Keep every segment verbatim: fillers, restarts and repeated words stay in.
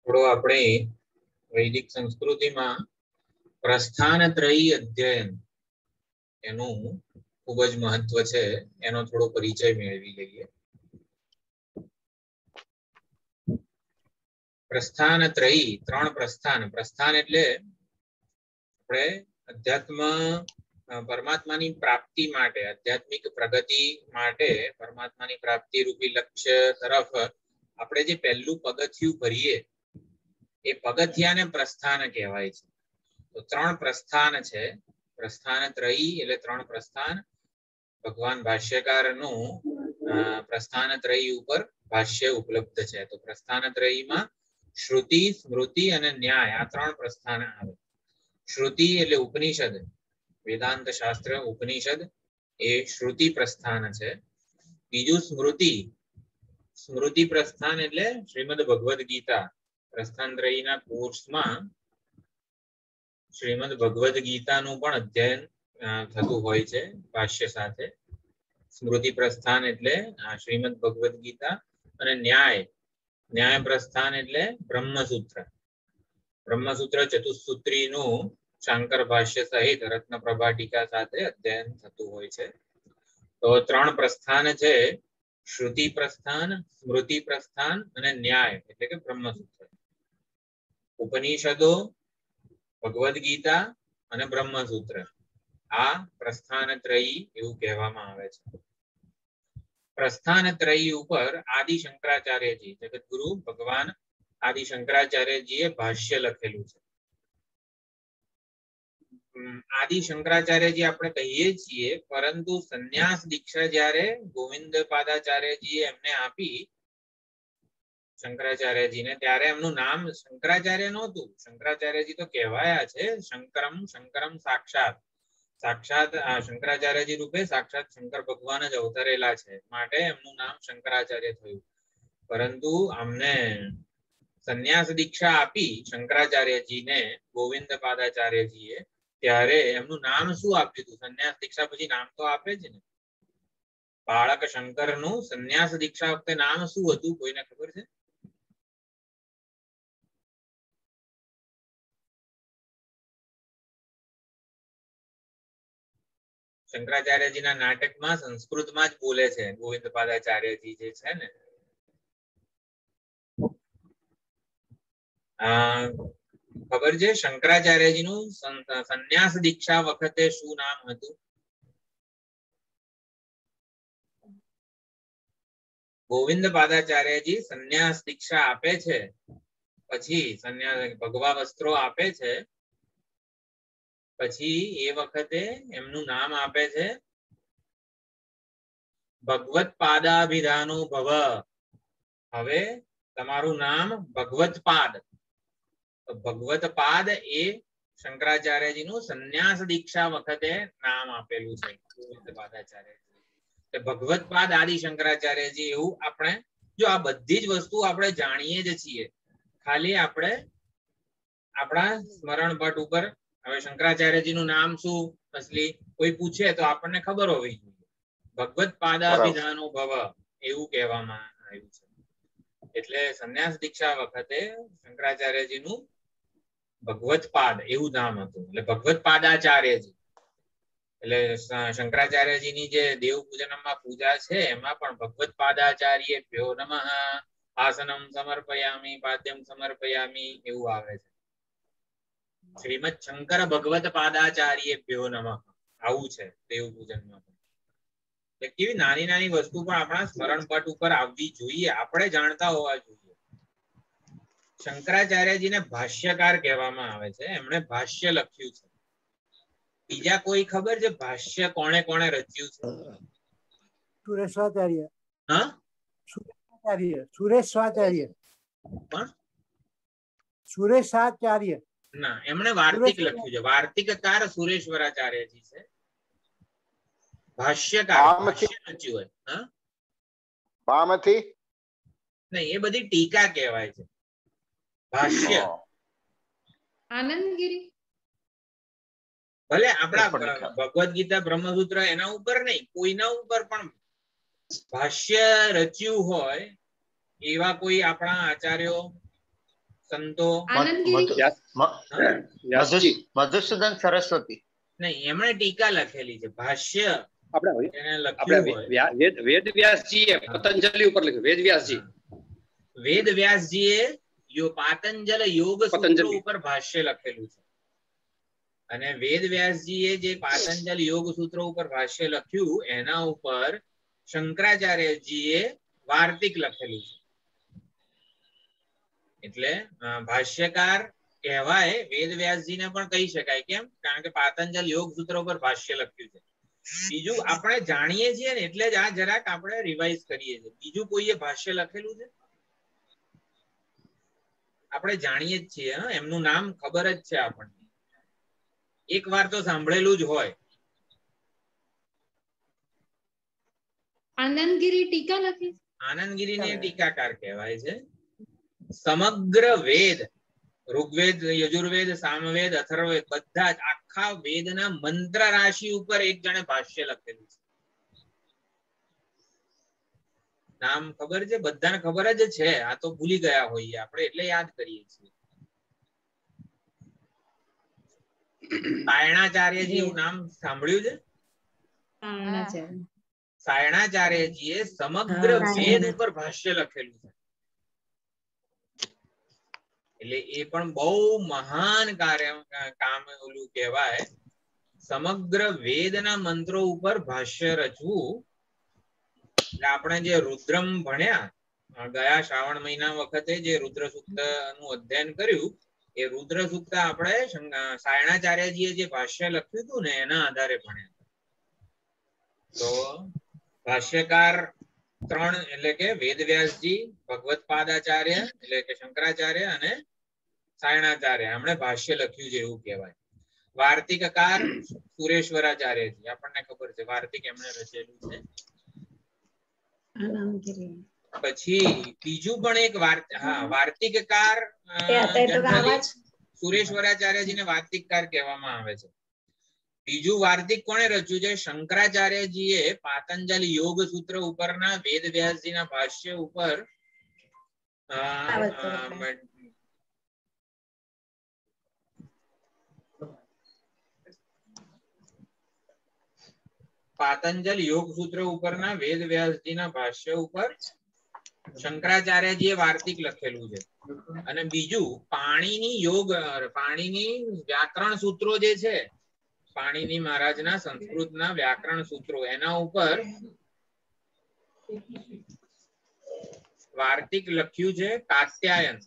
થોડો આપણે વૈદિક સંસ્કૃતિમાં પ્રસ્થાનત્રયી અધ્યયન એનું ખૂબ જ મહત્વ છે, એનો થોડો પરિચય મેળવી લઈએ. પ્રસ્થાનત્રયી, ત્રણ પ્રસ્થાન. પ્રસ્થાન એટલે આપણે અધ્યાત્મ પરમાત્માની પ્રાપ્તિ માટે, આધ્યાત્મિક પ્રગતિ માટે, પરમાત્માની પ્રાપ્તિ રૂપી લક્ષ્ય તરફ આપણે જે પહેલું પગથિયું ભરીએ એ પગથિયાને પ્રસ્થાન કહેવાય છે. તો ત્રણ પ્રસ્થાન છે. પ્રસ્થાનત્રયી એટલે ત્રણ પ્રસ્થાન. ભગવાન ભાષ્યકારનું પ્રસ્થાનત્રયી ઉપર ભાષ્ય ઉપલબ્ધ છે. તો પ્રસ્થાનત્રયીમાં શ્રુતિ, સ્મૃતિ અને ન્યાય, આ ત્રણ પ્રસ્થાન આવે. શ્રુતિ એટલે ઉપનિષદ, વેદાંત શાસ્ત્ર ઉપનિષદ, એ શ્રુતિ પ્રસ્થાન છે. બીજું સ્મૃતિ. સ્મૃતિ પ્રસ્થાન એટલે શ્રીમદ ભગવદ ગીતા. પ્રસ્થાનત્રયીના કોર્સમાં શ્રીમદ ભગવદ ગીતાનું પણ અધ્યયન થતું હોય છે ભાષ્ય સાથે. સ્મૃતિ પ્રસ્થાન એટલે શ્રીમદ ભગવદ ગીતા. અને ન્યાય, ન્યાય પ્રસ્થાન એટલે બ્રહ્મસૂત્ર. બ્રહ્મસૂત્ર ચતુસૂત્રીનું શાંકર ભાષ્ય સહિત રત્ન પ્રભા ટીકા સાથે અધ્યયન થતું હોય છે. તો ત્રણ પ્રસ્થાન છે: શ્રુતિ પ્રસ્થાન, સ્મૃતિ પ્રસ્થાન અને ન્યાય એટલે કે બ્રહ્મસૂત્ર. ઉપનિષદો, ભગવદ ગીતા અને બ્રહ્મસૂત્ર, આ પ્રસ્થાનત્રયી એવું કહેવામાં આવે છે. પ્રસ્થાનત્રયી ઉપર આદિ શંકરાચાર્યજી, જગતગુરુ ભગવાન આદિ શંકરાચાર્યજીએ ભાષ્ય લખેલું છે. આદિ શંકરાચાર્યજી આપણે કહીએ છીએ, પરંતુ સંન્યાસ દીક્ષા જ્યારે ગોવિંદ પાદાચાર્યજીએ એમને આપી શંકરાચાર્યજીને, ત્યારે એમનું નામ શંકરાચાર્ય નહોતું. શંકરાચાર્યજી તો કહેવાયા છે શંકરમ, શંકરમ સાક્ષાત. સાક્ષાત શંકરાચાર્યજી રૂપે સાક્ષાત શંકર ભગવાન જ અવતરેલા છે, માટે એમનું નામ શંકરાચાર્ય થયું. પરંતુ અમને સંન્યાસ દીક્ષા આપી શંકરાચાર્યજીને ગોવિંદ પાદાચાર્યજીએ, ત્યારે એમનું નામ શું આપ્યું હતું? સંન્યાસ દીક્ષા પછી નામ તો આપે જ ને. બાળક શંકરનું સંન્યાસ દીક્ષા વખતે નામ શું હતું? કોઈને ખબર છે? શંકરાચાર્યજીના નાટકમાં સંસ્કૃતમાં જ બોલે છે ગોવિંદ પાદાચાર્યજી જે છે ને. ખબર છે શંકરાચાર્યજીનું સંન્યાસ દીક્ષા વખતે શું નામ હતું? ગોવિંદ પાદાચાર્યજી સંન્યાસ દીક્ષા આપે છે, પછી સંન્યાસ ભગવા વસ્ત્રો આપે છે, પછી એ વખતે એમનું નામ આપે છે ભગવત પાદાભિધાનો ભવ. હવે તમારું નામ ભગવત પાદ. ભગવત પાદ એ શંકરાચાર્યજીનું સંન્યાસ દીક્ષા વખતે નામ આપેલું છે ગોવિંદ પાદાચાર્યજી. ભગવત પાદ આદિ શંકરાચાર્યજી, એવું આપણે જો આ બધી જ વસ્તુ આપણે જાણીએ જ છીએ, ખાલી આપણે આપણા સ્મરણ પટ ઉપર હવે શંકરાચાર્યજીનું નામ શું અસલી કોઈ પૂછે તો આપણને ખબર હોવી જોઈએ. ભગવત પાદાભિધાનો ભવ એવું કહેવામાં આવ્યું છે. એટલે સંન્યાસ દીક્ષા વખતે શંકરાચાર્યજીનું ભગવત પાદ એવું નામ હતું. એટલે ભગવત પાદાચાર્યજી એટલે શંકરાચાર્યજીની જે દેવ પૂજનમાં પૂજા છે એમાં પણ ભગવત પાદાચાર્ય ભ્યો નમઃ, આસનમ સમર્પયામી, પાદ્યમ સમર્પયામી એવું આવે છે. શ્રીમદ શંકર ભગવત પાદાચાર્ય ભ્યો નમઃ આવું છે દેવ પૂજનમાં. કેવી નાની નાની વસ્તુ પણ આપણા સ્મરણ પટ ઉપર આવવી જોઈએ, આપણે જાણતા હોવા જોઈએ. શંકરાચાર્યજીને ભાષ્યકાર કહેવામાં આવે છે, એમણે ભાષ્ય લખ્યું છે. બીજા કોઈ ખબર છે ભાષ્ય કોણે કોણે રચ્યું છે? સુરેશ્વાચાર્ય. હા, સુરેશ્વાચાર્ય. સુરેશ્વાચાર્ય. પણ સુરેશાચાર્ય ના, એમણે વાર્તિક લખ્યું છે. વાર્તિકકાર સુરેશ્વરાચાર્યજી છે. ભાષ્યકાર ભાષ્ય રચ્યું હોય. હા, બામાંથી નહીં, એ બધી ટીકા કહેવાય છે. ભાષ્ય આનંદગીરી ભલે આપણા ભગવદ ગીતા બ્રહ્મસૂત્ર એના ઉપર નહીં, કોઈના ઉપર પણ ભાષ્ય રચ્યું હોય એવા કોઈ આપણા આચાર્યો સંતો આનંદગીરી મધુસૂદન સરસ્વતી નહીં, એમણે ટીકા લખેલી છે. ભાષ્ય આપણે એને આપણે લખ્યું હોય. વ્યા- વેદ વેદવ્યાસજીએ પતંજલિ ઉપર લખ્યું. વેદવ્યાસજી વેદ વ્યાસજીએ યો પાતંજલ યોગ સૂત્રો પતંજલિ. ઉપર ભાષ્ય લખેલું છે. અને વેદ વ્યાસજીએ જે પાતંજલ યોગ સૂત્રો ઉપર ભાષ્ય લખ્યું એના ઉપર શંકરાચાર્યજીએ વાર્તિક લખેલું છે. એટલે અ, ભાષ્યકાર કહેવાય વેદ વ્યાસજીને પણ કહી શકાય. કેમ? કારણ કે પાતંજલ યોગ સૂત્ર ઉપર ભાષ્ય લખ્યું છે. બીજું આપણે જાણીએ છીએ ને એટલે જ આ જરાક આપણે રિવાઇઝ કરીએ છીએ. બીજું કોઈએ ભાષ્ય લખેલું છે? આપણે જાણીએ જ છીએ, હા, એમનું નામ ખબર જ છે આપણને. એક વાર તો સાંભળેલું જ હોય. આનંદગીરી ટીકા લખી. આનંદગીરીને ટીકાકાર કહેવાય છે. સમગ્ર વેદ, ઋગ્વેદ, યજુર્વેદ, સામવેદ, અથર્વવેદ બધા જ આખા વેદના મંત્ર રાશિ ઉપર એક જણે ભાષ્ય લખેલું છે. નામ ખબર છે? બધાને ખબર જ છે. આ તો ભૂલી ગયા હોઈએ આપણે એટલે યાદ કરીએ છીએ. સાયણાચાર્યજી એવું નામ સાંભળ્યું છે? આનંદાચાર્ય. સાયણાચાર્યજીએ સમગ્ર હા, વેદ ઉપર ભાષ્ય લખેલું છે. એટલે એ પણ બહુ મહાન કાર્ય કામ ઓલું કહેવાય. સમગ્ર વેદના મંત્રો ઉપર ભાષ્ય રચવું. એટલે આપણે જે રુદ્રમ ભણ્યા ગયા શ્રાવણ મહિના વખતે જે રુદ્ર સૂક્ત નું અધ્યયન કર્યું એ રુદ્ર સૂક્ત આપણે સાયણાચાર્યજીએ જે ભાષ્ય લખ્યું હતું ને એના આધારે ભણ્યા. તો ભાષ્યકાર ત્રણ એટલે કે વેદવ્યાસજી, ભગવત્પાદાચાર્ય એટલે કે શંકરાચાર્ય અને સાયણાચાર્ય એમણે ભાષ્ય લખ્યું છે એવું કહેવાય. વાર્તિકકાર સુરેશ્વરાચાર્યજી, આપણને ખબર છે વાર્તિક એમણે રચેલું છે. આનંદગીરી. પછી બીજું પણ એક વાર્ત હા વાર્તિકકાર અ, એ અત્યારે તો generally આવા જ. સુરેશ્વરાચાર્યજીને વાર્તિકકાર કહેવામાં આવે છે. બીજું વાર્તિક કોણે રચ્યું છે? શંકરાચાર્યજીએ પાતંજલ યોગ સૂત્ર ઉપરના વેદવ્યાસજીના ભાષ્ય ઉપર અ, અ, પાતંજલ યોગ સૂત્ર ઉપરના વેદવ્યાસજીના ભાષ્ય ઉપર શંકરાચાર્યજીએ વાર્તિક લખેલું છે. અને બીજું પાણીની યોગ પાણીની વ્યાકરણ સૂત્રો જે છે, પાણીની મહારાજના સંસ્કૃતના વ્યાકરણ સૂત્રો એના ઉપર વાર્તિક લખ્યું છે કાત્યાયન.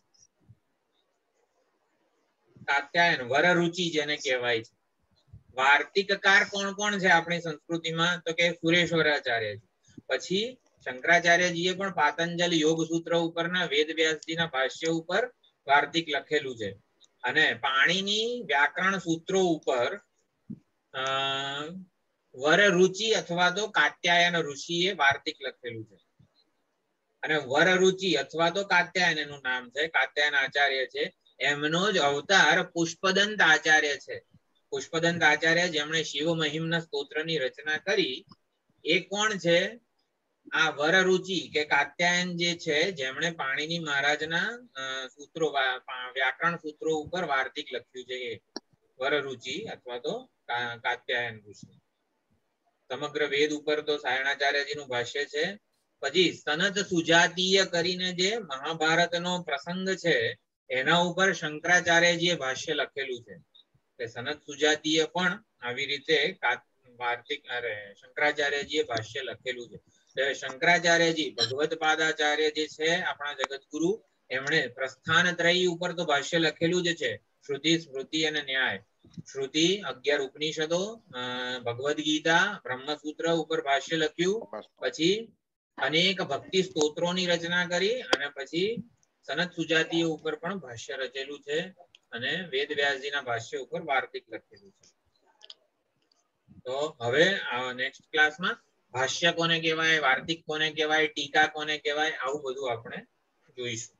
કાત્યાયન વરરુચિ જેને કહેવાય છે. વાર્તિકકાર કોણ કોણ છે આપણી સંસ્કૃતિમાં? તો કે સુરેશ્વરાચાર્યજી. પછી શંકરાચાર્યજીએ પણ પાતંજલ યોગ સૂત્ર ઉપરના વેદવ્યાસજીના ભાષ્ય ઉપર વાર્તિક લખેલું છે. અને પાણીની વ્યાકરણ સૂત્રો ઉપર અ વરરુચિ અથવા તો કાત્યાયન ઋષિએ વાર્તિક લખેલું છે. અને વરરુચિ અથવા તો કાત્યાયન એનું નામ છે, કાત્યાયન આચાર્ય છે. એમનો જ અવતાર પુષ્પદંત આચાર્ય છે. પુષ્પદંત આચાર્ય જેમણે શિવ મહિમના સ્તોત્રની રચના કરી એ કોણ છે? આ વરરુચિ કે કાત્યાયન જે છે જેમણે પાણીની મહારાજના સૂત્રો વ્યાકરણ સૂત્રો ઉપર વાર્તિક લખ્યું છે એ વરરુચિ અથવા તો કાત્યાયન ઋષિ. સમગ્ર વેદ ઉપર તો સાયણાચાર્યજીનું ભાષ્ય છે. પછી સનત સુજાતીય કરીને જે મહાભારતનો પ્રસંગ છે એના ઉપર શંકરાચાર્યજીએ ભાષ્ય લખેલું છે. સનત સુજાતીય પણ આવી રીતે વાર્તિક અરે શંકરાચાર્યજીએ ભાષ્ય લખેલું છે. શંકરાચાર્યજી ભગવત્પાદાચાર્ય જે છે આપણા જગતગુરુ, એમણે પ્રસ્થાન ત્રયી ઉપર તો ભાષ્ય લખેલું જ છે. શ્રુતિ, સ્મૃતિ અને ન્યાય. શ્રુતિ અગિયાર ઉપનિષદો, ભગવદ્ ગીતા, બ્રહ્મસૂત્ર ઉપર ભાષ્ય લખ્યું. પછી અનેક ભક્તિ સ્તોત્રોની રચના કરી અને પછી સનત સુજાતીય ઉપર પણ ભાષ્ય રચેલું છે. અને વેદવ્યાસજીના ભાષ્ય ઉપર વાર્તિક લખેલું છે. તો હવે નેક્સ્ટ ક્લાસમાં ભાષ્ય કોને કહેવાય, વાર્તિક કોને કહેવાય, ટીકા કોને કહેવાય, આવું બધું આપણે જોઈશું.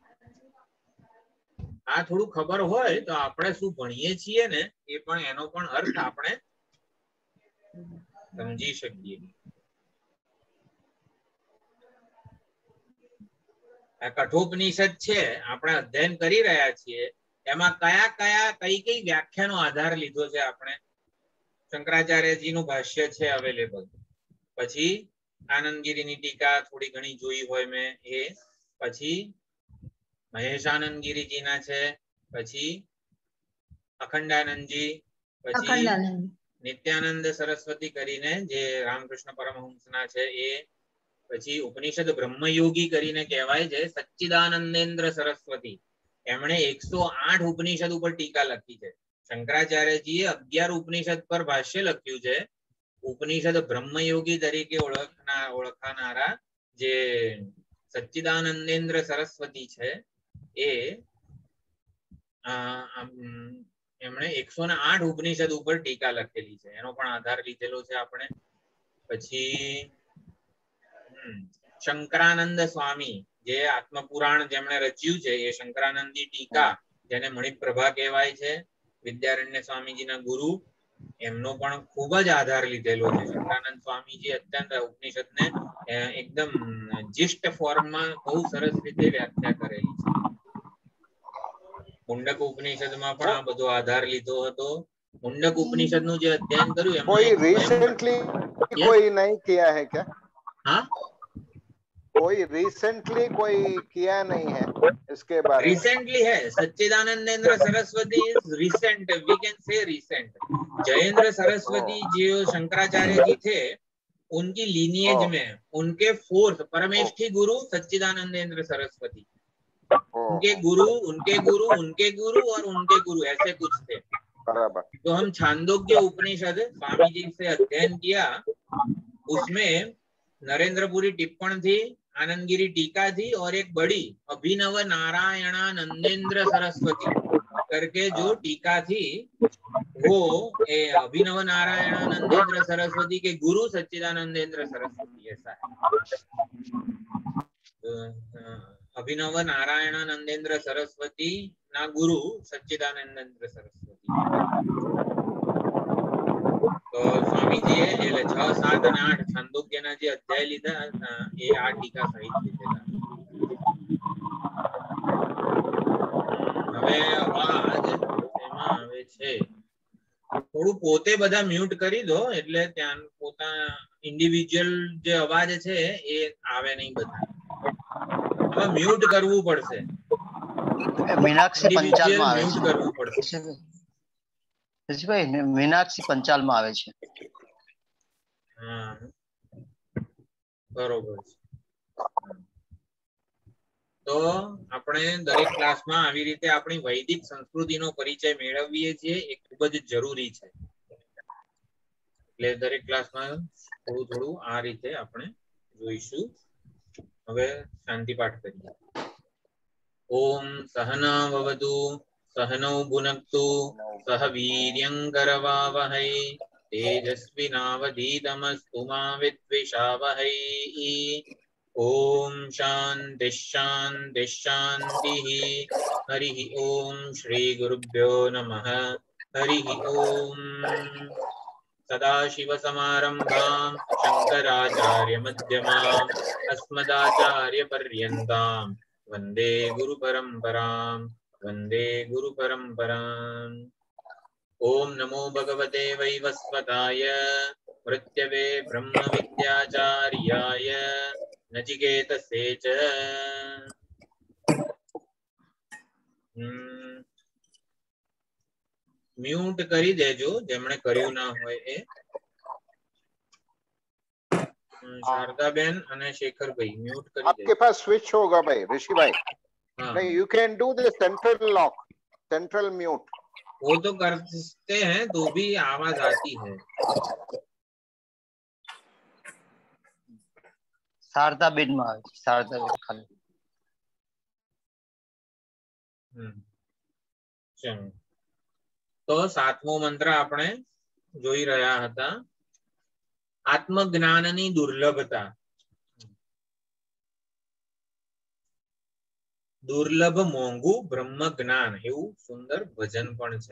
આ થોડું ખબર હોય તો આપણે શું ભણીએ છીએ ને એ પણ એનો પણ અર્થ આપણે સમજી શકીએ. આ કઠોપનિષદ છે આપણે અધ્યયન કરી રહ્યા છીએ, એમાં કયા કયા કઈ કઈ વ્યાખ્યાનો આધાર લીધો છે આપણે? શંકરાચાર્યજીનું ભાષ્ય છે અવેલેબલ, પછી આનંદગીરીની ટીકા થોડી ઘણી જોઈ હોય મેં એ, પછી મહેશાનંદગીરીજીના છે, પછી અખંડાનંદજી, પછી અખંડાનંદ. નિત્યાનંદ સરસ્વતી કરીને જે રામકૃષ્ણ પરમહંસના છે એ, પછી ઉપનિષદ બ્રહ્મયોગી કરીને કહેવાય છે સચ્ચિદાનંદેન્દ્ર સરસ્વતી, એમણે એકસો આઠ ઉપનિષદ ઉપર ટીકા લખી છે. શંકરાચાર્યજીએ અગિયાર ઉપનિષદ પર ભાષ્ય લખ્યું છે. ઉપનિષદ બ્રહ્મયોગી તરીકે ઓળખના ઓળખાનારા જે સચ્ચિદાનંદેન્દ્ર સરસ્વતી છે એ એમણે એકસો ને આઠ ઉપનિષદ ઉપર ટીકા લખેલી છે, એનો પણ આધાર લીધેલો છે આપણે. પછી શંકરાનંદ સ્વામી જે આત્મપુરાણ જેમણે રચ્યું છે એ શંકરાનંદી ટીકા, જેને મણિપ્રભા કહેવાય છે, વિદ્યારણ્ય સ્વામીજીના ગુરુ, એમનો પણ ખૂબ જ આધાર લીધેલો છે. શંકરાનંદ સ્વામીજી અત્યંત ઉપનિષદને એકદમ જિષ્ટ ફોર્મમાં બહુ સરસ રીતે વ્યાખ્યા કરેલી છે. મુંડક ઉપનિષદમાં પણ આ બધો આધાર લીધો હતો. मुंडक उपनिषद નું જે અધ્યયન કર્યું એમાં कोई रिसेंटली कोई नहीं किया है क्या? हाँ, कोई रिसेंटली कोई किया नहीं है इसके बारे में? रिसेंटली है Sachchidanandendra Saraswati is recent, we can say recent. Jayendra Saraswati जो शंकराचार्य जी थे उनकी लीनिएज में उनके फोर्थ परमेष्ठी गुरु सच्चिदानंदेंद्र सरस्वती, उनके गुरु उनके गुरु उनके गुरु और उनके गुरु ऐसे कुछ थे. बराबर. तो हम छांदोग्य उपनिषद स्वामी जी से अध्ययन किया, उसमें नरेंद्रपुरी टिप्पण थी, आनंदगिरी टीका थी और एक बड़ी अभिनव नारायणानंदेंद्र सरस्वती करके जो टीका थी वो ए अभिनव नारायणानंदेंद्र सरस्वती के गुरु सच्चिदानंदेंद्र सरस्वती ऐसा है. तो, अभिनव नारायणानंदेंद्र सरस्वती ना गुरु सच्चिदानंदेंद्र सरस्वती. तो स्वामीजीए એટલે છ સાત અને આઠ છાંદોગ્યના જે અધ્યાય લીધા એ આ ટીકા સહિત લીધેલા. હવે અવાજ એમાં આવે છે, થોડું પોતે બધા મ્યુટ કરી દો એટલે ત્યાં પોતા ઇન્ડિવિડ્યુઅલ જે અવાજ છે એ આવે નહીં બધા. હવે મ્યુટ કરવું પડશે, મીનાક્ષી પંચાલમાં આવે મ્યુટ છે. કરવું પડશે. ઋષિભાઈ મીનાક્ષી પંચાલમાં આવે છે. હા બરોબર છે. તો આપણે દરેક ક્લાસમાં આવી રીતે આપણી વૈદિક સંસ્કૃતિનો પરિચય મેળવીએ છીએ, એ ખૂબ જ જરૂરી છે. એટલે દરેક ક્લાસમાં થોડું થોડું આ રીતે આપણે જોઈશું. હવે શાંતિ પાઠ કરીએ. ઓમ સહના ભવતુ सहनौ भुनक्तु सह वीर्यं करवावहै तेजस्विनावधीतमस्तु मा विद्विषावहै. ओम शांति शांति शांतिः. हरिः ओम श्री गुरुभ्यो नमः. हरिः ओम. सदाशिव समारंभां शंकराचार्य मध्यमाम् अस्मदाचार्य पर्यन्तां वन्दे गुरु परम्पराम् वन्दे गुरु परम्पराम्. ओम नमो भगवते वैवस्वताय मृत्यवे ब्रह्म विद्याचार्याय नचिकेतसे च. म्यूट करी देजो जेमणे कर्યું ના હોય એ. शारदाबेन અને शेखरભાઈ म्यूट કરી દેજો. आपके पास स्विच होगा भाई ऋषि भाई. नहीं, you can do the central lock, central mute. वो तो करते हैं तो भी आवाज आती है. શારદાબેન માં આવે છે. શારદાબેન ખાલી. હમ ચલો, તો સાતમો મંત્ર આપણે જોઈ રહ્યા હતા, આત્મજ્ઞાનની દુર્લભતા. દુર્લભ મોંઘું બ્રહ્મ જ્ઞાન એવું સુંદર ભજન પણ છે.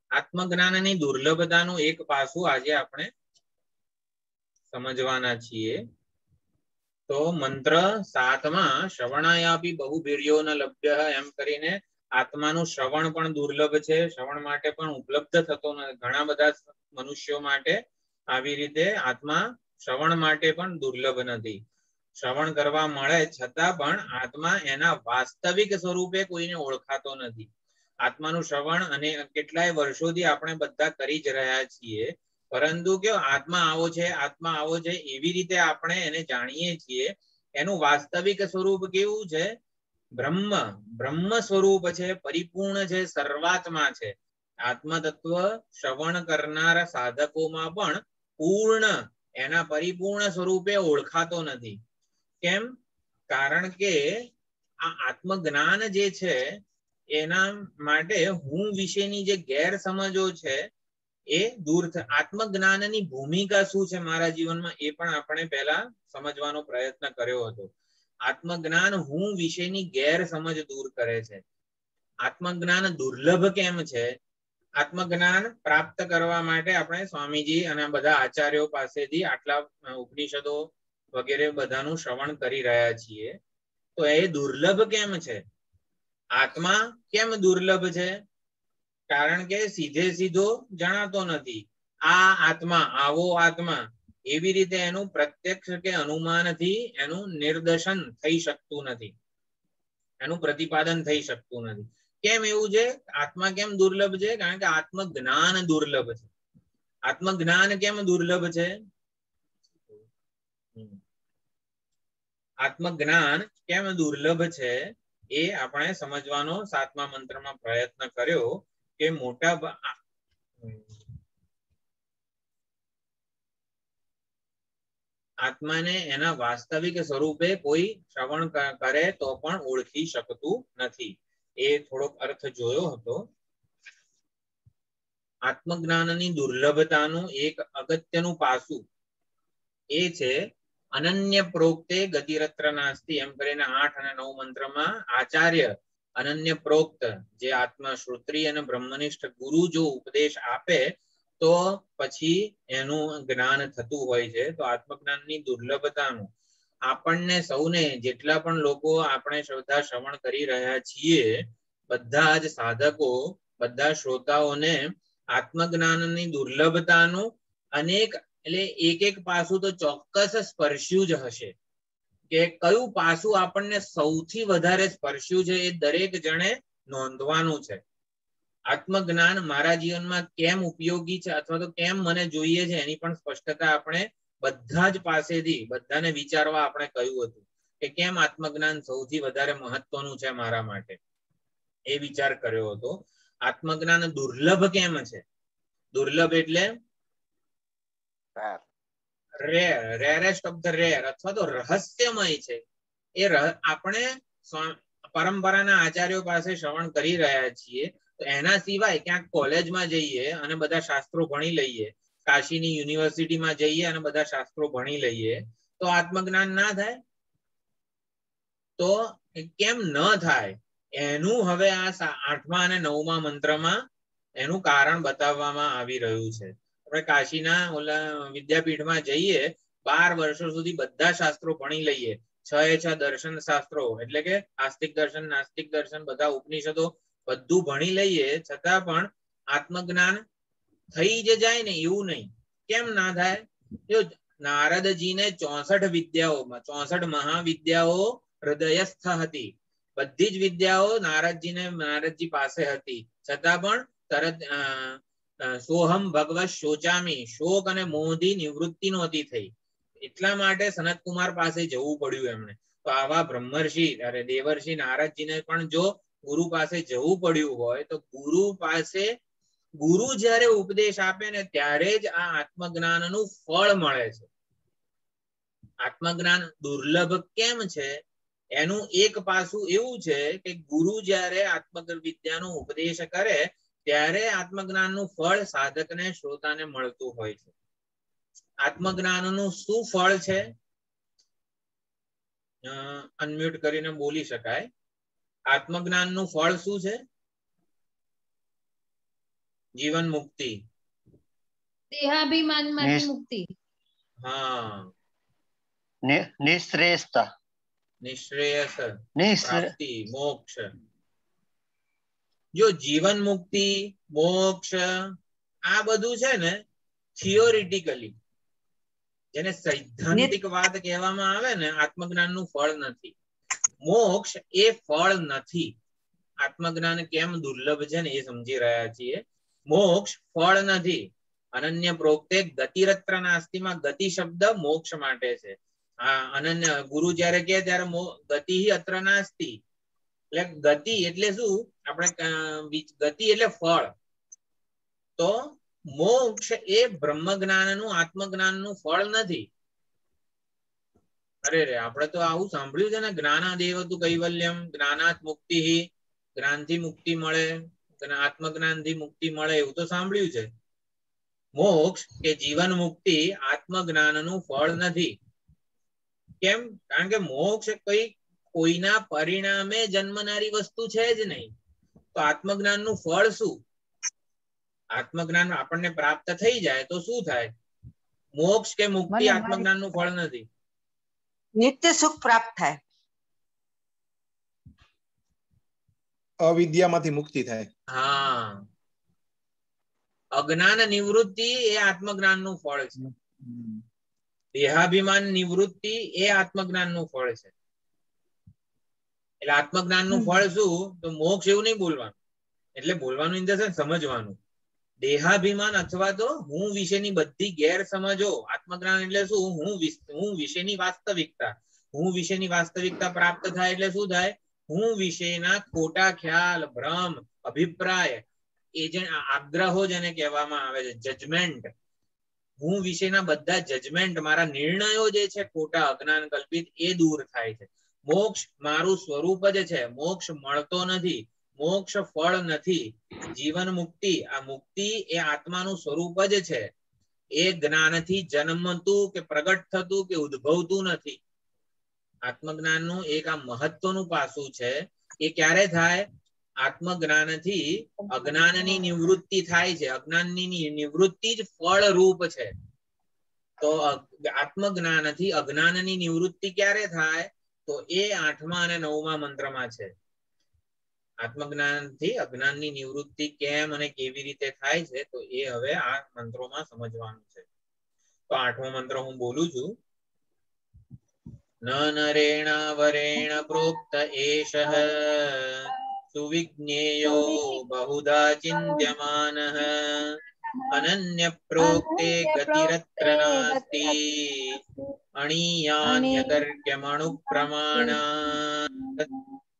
આત્મજ્ઞાનની દુર્લભતાનું એક પાસું આજે આપણે સમજવાના છીએ. તો મંત્ર સાતમાં શ્રવણાયાપી બહુભીર્યો ન લભ્ય એમ કરીને આત્માનું શ્રવણ પણ દુર્લભ છે. શ્રવણ માટે પણ ઉપલબ્ધ થતો નથી. ઘણા બધા મનુષ્યો માટે આવી રીતે આત્મા શ્રવણ માટે પણ દુર્લભ નથી. શ્રવણ કરવા મળે છતાં પણ આત્મા એના વાસ્તવિક સ્વરૂપે કોઈને ઓળખાતો નથી. આત્માનું શ્રવણ અને કેટલાય વર્ષોથી આપણે બધા કરી જ રહ્યા છીએ, પરંતુ કે આત્મા આવો છે આત્મા આવો છે એવી રીતે આપણે એને જાણીએ છીએ. એનું વાસ્તવિક સ્વરૂપ કેવું છે? બ્રહ્મ બ્રહ્મ સ્વરૂપ છે, પરિપૂર્ણ છે, સર્વાત્મા છે. આત્મ તત્વ શ્રવણ કરનારા સાધકોમાં પણ પૂર્ણ એના પરિપૂર્ણ સ્વરૂપે ઓળખાતો નથી. કેમ? કારણ કે આ આત્મજ્ઞાન જે છે એના માટે હું વિશેની જે ગેરસમજો છે એ દૂર થાય. આત્મજ્ઞાનની ભૂમિકા શું છે મારા જીવનમાં એ પણ આપણે પહેલા સમજવાનો પ્રયત્ન કર્યો હતો. આત્મજ્ઞાન હું વિશેની ગેરસમજ દૂર કરે છે. આત્મજ્ઞાન દુર્લભ કેમ છે? આત્મજ્ઞાન પ્રાપ્ત કરવા માટે આપણે સ્વામીજી અને બધા આચાર્યો પાસેથી આટલા ઉપનિષદો વગેરે બધાનું શ્રવણ કરી રહ્યા છીએ. તો એ દુર્લભ કેમ છે? આત્મા કેમ દુર્લભ છે? કારણ કે સીધે સીધો જણાતો નથી. આ આત્મા આવો આત્મા એવી રીતે એનું પ્રત્યક્ષ કે અનુમાનથી એનું નિર્દર્શન થઈ શકતું નથી, એનું પ્રતિપાદન થઈ શકતું નથી. કેમ એવું છે? આત્મા કેમ દુર્લભ છે? કારણ કે આત્મજ્ઞાન દુર્લભ છે. આત્મજ્ઞાન કેમ દુર્લભ છે? આત્મજ્ઞાન કેમ દુર્લભ છે એ આપણે સમજવાનો સાતમા મંત્રમાં પ્રયત્ન કર્યો કે મોટા આત્માને એના વાસ્તવિક સ્વરૂપે કોઈ શ્રવણ કરે તો પણ ઓળખી શકતું નથી. એ થોડોક અર્થ જોયો હતો. આત્મજ્ઞાનની દુર્લભતાનું એક અગત્યનું પાસું એ છે અનન્ય પ્રોક્તે ગતિરત્ર નાસ્તિ એમ કરીને આઠ અને નવ મંત્રમાં આચાર્ય અનન્ય પ્રોક્ત જે આત્મા શ્રોત્રી અને બ્રહ્મનિષ્ઠ ગુરુ જો ઉપદેશ આપે તો પછી એનું જ્ઞાન થતું હોય છે. તો આત્મજ્ઞાનની દુર્લભતાનું આપણને સૌને જેટલા પણ લોકો આપણે શ્રદ્ધા શ્રવણ કરી રહ્યા છીએ બધા જ સાધકો બધા શ્રોતાઓને આત્મજ્ઞાનની દુર્લભતાનું અનેક એટલે એક એક પાસું તો ચોક્કસ સ્પર્શ્યું જ હશે. કે કયું પાસું આપણને સૌથી વધારે સ્પર્શ્યું છે એ દરેક જણે નોંધવાનું છે. આત્મજ્ઞાન મારા જીવનમાં કેમ ઉપયોગી છે અથવા તો કેમ મને જોઈએ છે એની પણ સ્પષ્ટતા આપણે બધા જ પાસેથી બધાને વિચારવા આપણે કહ્યું હતું કે કેમ આત્મજ્ઞાન સૌથી વધારે મહત્વનું છે મારા માટે. એ વિચાર કર્યો હતો. આત્મજ્ઞાન દુર્લભ કેમ છે? દુર્લભ એટલે rare, rarest of the rare અથવા તો રહસ્યમય છે. એ આપણે પરંપરાના આચાર્યો પાસે શ્રવણ કરી રહ્યા છીએ તો એના સિવાય ક્યાંક કોલેજમાં જઈએ અને બધા શાસ્ત્રો ભણી લઈએ, કાશીની યુનિવર્સિટીમાં જઈએ અને બધા શાસ્ત્રો ભણી લઈએ તો આત્મજ્ઞાન ના થાય? તો કેમ ન થાય એનું હવે આ આઠમા અને નવમા મંત્રમાં એનું કારણ બતાવવામાં આવી રહ્યું છે. આપણે કાશીના ઓલા વિદ્યાપીઠમાં જઈએ, બાર વર્ષો સુધી બધા શાસ્ત્રો ભણી લઈએ, છ એ છ દર્શન શાસ્ત્રો એટલે કે આસ્તિક દર્શન, નાસ્તિક દર્શન, બધા ઉપનિષદો બધું ભણી લઈએ છતાં પણ આત્મજ્ઞાન થઈ જ જાય ને એવું નહીં. કેમ ના થાય? જો નારદજીને ચોસઠ વિદ્યાઓમાં ચોસઠ મહાવિદ્યાઓ હૃદયસ્થ હતી. બધી જ વિદ્યાઓ નારદજીને નારદજી પાસે હતી છતાં પણ તરત સોહમ ભગવત શોચામી શોક અને મોહથી નિવૃત્તિ નહોતી થઈ. એટલા માટે સનત કુમાર પાસે જવું પડ્યું એમને. તો આવા બ્રહ્મર્ષિ અરે દેવર્ષિ નારદજીને પણ જો ગુરુ પાસે જવું પડ્યું હોય તો ગુરુ પાસે ગુરુ જ્યારે ઉપદેશ આપે ને ત્યારે જ આ આત્મજ્ઞાનનું ફળ મળે છે. આત્મજ્ઞાન દુર્લભ કેમ છે એનું એક પાસું એવું છે કે ગુરુ જ્યારે આત્મજ્ઞાન વિદ્યાનો ઉપદેશ કરે ત્યારે આત્મજ્ઞાનનું ફળ સાધકને શ્રોતાને મળતું હોય છે. આત્મજ્ઞાનનું શું ફળ છે? અનમ્યુટ કરીને બોલી શકાય. આત્મજ્ઞાનનું ફળ શું છે? જીવન મુક્તિ. દેહાભિમાન માંથી નિશ- મુક્તિ. હા, नि- निःश्रेयसता નિશ્રેયસ निःश्रे પ્રાપ્તિ મોક્ષ. જો જીવન મુક્તિ મોક્ષ આ બધું છે ને થિયોરિટિકલી, જેને સૈદ્ધાંતિક વાત કહેવામાં આવે ને, આત્મજ્ઞાનનું ફળ નથી. મોક્ષ એ ફળ નથી. આત્મજ્ઞાન કેમ દુર્લભ છે ને એ સમજી રહ્યા છીએ. મોક્ષ ફળ નથી. અનન્ય પ્રોક્તે ગતિરત્ર નાસ્તિમાં ગતિ શબ્દ મોક્ષ માટે છે. આ અનન્ય ગુરુ જયારે કહે ત્યારે મો- ગતિ અત્ર નાસ્તિ, એટલે ગતિ એટલે શું? આપણે અ, વિચ- ગતિ એટલે ફળ. તો મોક્ષ એ બ્રહ્મ જ્ઞાનનું આત્મજ્ઞાનનું ફળ નથી. અરે રે, આપણે તો આવું સાંભળ્યું છે ને, જ્ઞાનાદેવ તું કૈવલ્યમ, જ્ઞાનાત મુક્તિ, જ્ઞાનથી મુક્તિ મળે, આત્મજ્ઞાનથી મુક્તિ મળે, એવું તો સાંભળ્યું છે. મોક્ષ કે જીવન મુક્તિ આત્મજ્ઞાનનું ફળ નથી. કેમ? કારણ કે મોક્ષ કઈ કોઈના પરિણામે જન્મનારી વસ્તુ છે જ નહીં. તો આત્મજ્ઞાનનું ફળ શું? આત્મજ્ઞાન આપણને પ્રાપ્ત થઈ જાય તો શું થાય? મોક્ષ કે મુક્તિ મને આત્મજ્ઞાનનું ફળ નથી. નિત્ય સુખ પ્રાપ્ત થાય. અવિદ્યામાંથી મુક્તિ થાય. હા, અજ્ઞાન નિવૃત્તિ એ આત્મજ્ઞાનનું ફળ છે. દેહાભિમાન નિવૃત્તિ એ આત્મજ્ઞાનનું ફળ છે. એટલે આત્મજ્ઞાનનું ફળ શું? તો મોક્ષ એવું નહીં બોલવાનું. એટલે બોલવાનું ઇન ધ સેન્સ સમજવાનું. દેહાભિમાન અથવા તો હું વિશેની બધી ગેરસમજો. આત્મજ્ઞાન એટલે શું? હું વિશ- હું વિશેની વાસ્તવિકતા. હું વિશેની વાસ્તવિકતા પ્રાપ્ત થાય એટલે શું થાય? હું વિશેના ખોટા ખ્યાલ, ભ્રમ, અભિપ્રાય, એ જે આગ્રહો જેને કહેવામાં આવે છે, જજમેન્ટ, હું વિશેના બધા જજમેન્ટ, મારા નિર્ણયો જે છે ખોટા અજ્ઞાન કલ્પિત, એ દૂર થાય છે. મોક્ષ મારું સ્વરૂપ જ છે. મોક્ષ મળતો નથી. મોક્ષ ફળ નથી. જીવન મુક્તિ, આ મુક્તિ એ આત્માનું સ્વરૂપ જ છે. એ જ્ઞાનથી જન્મતું કે પ્રગટ થતું કે ઉદ્ભવતું નથી. આત્મજ્ઞાનનું એક આ મહત્વનું પાસું છે. એ ક્યારે થાય? આત્મજ્ઞાનથી અજ્ઞાનની નિવૃત્તિ થાય છે. અજ્ઞાનની નિવૃત્તિ જ ફળ રૂપ છે. તો આત્મજ્ઞાનથી અજ્ઞાનની નિવૃત્તિ ક્યારે થાય? તો એ આઠમા અને નવમા મંત્રમાં છે. આત્મજ્ઞાનથી અજ્ઞાનની નિવૃત્તિ કેમ અને કેવી રીતે થાય છે, તો એ હવે આ મંત્રોમાં સમજવાનું છે. તો આઠમો મંત્ર હું બોલું છું. ન નરેણ વરેણ પ્રોક્ત એષઃ સુવિજ્ઞેયો બહુધા ચિંત્યમાનઃ અનન્ય પ્રોક્તે ગતિરત્ર નાસ્તિ અણીયાન્યતર્ક્યમણુ પ્રમાણાત.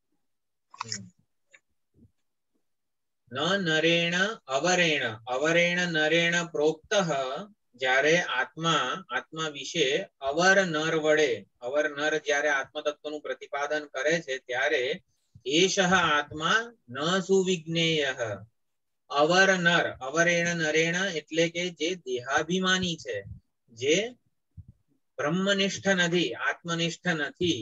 ન નરેણ અવરેણ, અવરેણ નરેણ પ્રોક્તઃ, જ્યારે આત્મા આત્મા વિશે અવર નર વડે, અવર નર જ્યારે આત્મતત્વનું પ્રતિપાદન કરે છે ત્યારે એષઃ આત્મા ન સુવિજ્ઞેયઃ. અવર નર, અવરેણ નરેણ એટલે કે જે દેહાભિમાની છે, જે બ્રહ્મનિષ્ઠ નથી, આત્મનિષ્ઠ નથી,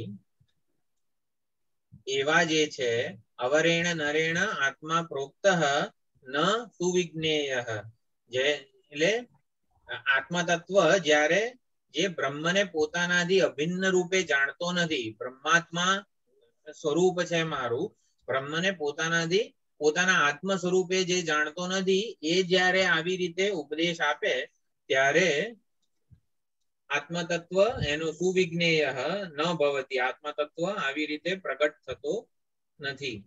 એવા જે છે અવરેણ નરેણ આત્મા પ્રોક્તઃ ન સુવિજ્ઞેયઃ. જે એટલે આત્મા તત્વ જ્યારે જે બ્રહ્મને પોતાનાથી અભિન્ન રૂપે જાણતો નથી, બ્રહ્માત્મા સ્વરૂપ છે મારું, બ્રહ્મને પોતાનાથી પોતાના આત્મ સ્વરૂપે જે જાણતો નથી, એ જ્યારે આવી રીતે ઉપદેશ આપે ત્યારે આત્મતત્વ એનું સુવિજ્ઞેય ન ભવતી, આત્મતત્વ આવી રીતે પ્રગટ થતો નથી.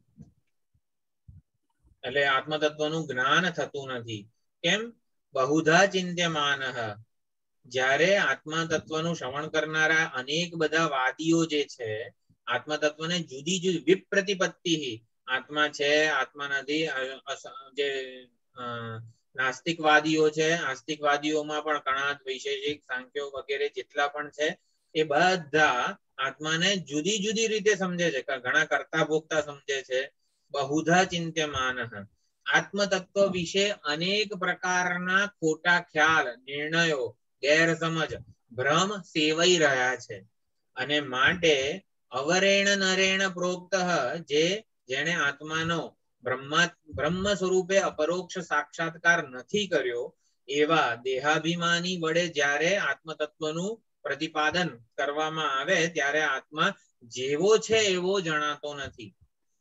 એટલે આત્મતત્વનું જ્ઞાન થતું નથી. કેમ? બહુધા ચિંત્યમાન, જ્યારે આત્મતત્વનું શ્રવણ કરનારા અનેક બધા વાદીઓ જે છે, આત્મતત્વને જુદી જુદી વિપ્રતિપત્તિ, આત્મા છે આત્મા નથી, જે નાસ્તિકવાદીઓ છે, આસ્તિકવાદીઓમાં પણ કણાદ, વૈશેષિક, સાંખ્યો વગેરે જેટલા પણ છે, એ બધા આત્માને જુદી જુદી રીતે સમજે છે. ઘણા કરતા ભોગતા સમજે છે. બહુધા ચિંત્યમાન, આત્મતત્વ વિશે અનેક પ્રકારના ખોટા ખ્યાલ, નિર્ણયો, ગેરસમજ, ભ્રમ સેવાઈ રહ્યા છે. અને માટે અવરેણ નરેણ પ્રોક્ત, જે જેણે આત્માનો બ્રહ્મા બ્રહ્મ સ્વરૂપે અપરોક્ષ સાક્ષાત્કાર નથી કર્યો એવા દેહાભિમાની વડે જ્યારે આત્મતત્વનું પ્રતિપાદન કરવામાં આવે ત્યારે આત્મા જેવો છે એવો જણાતો નથી.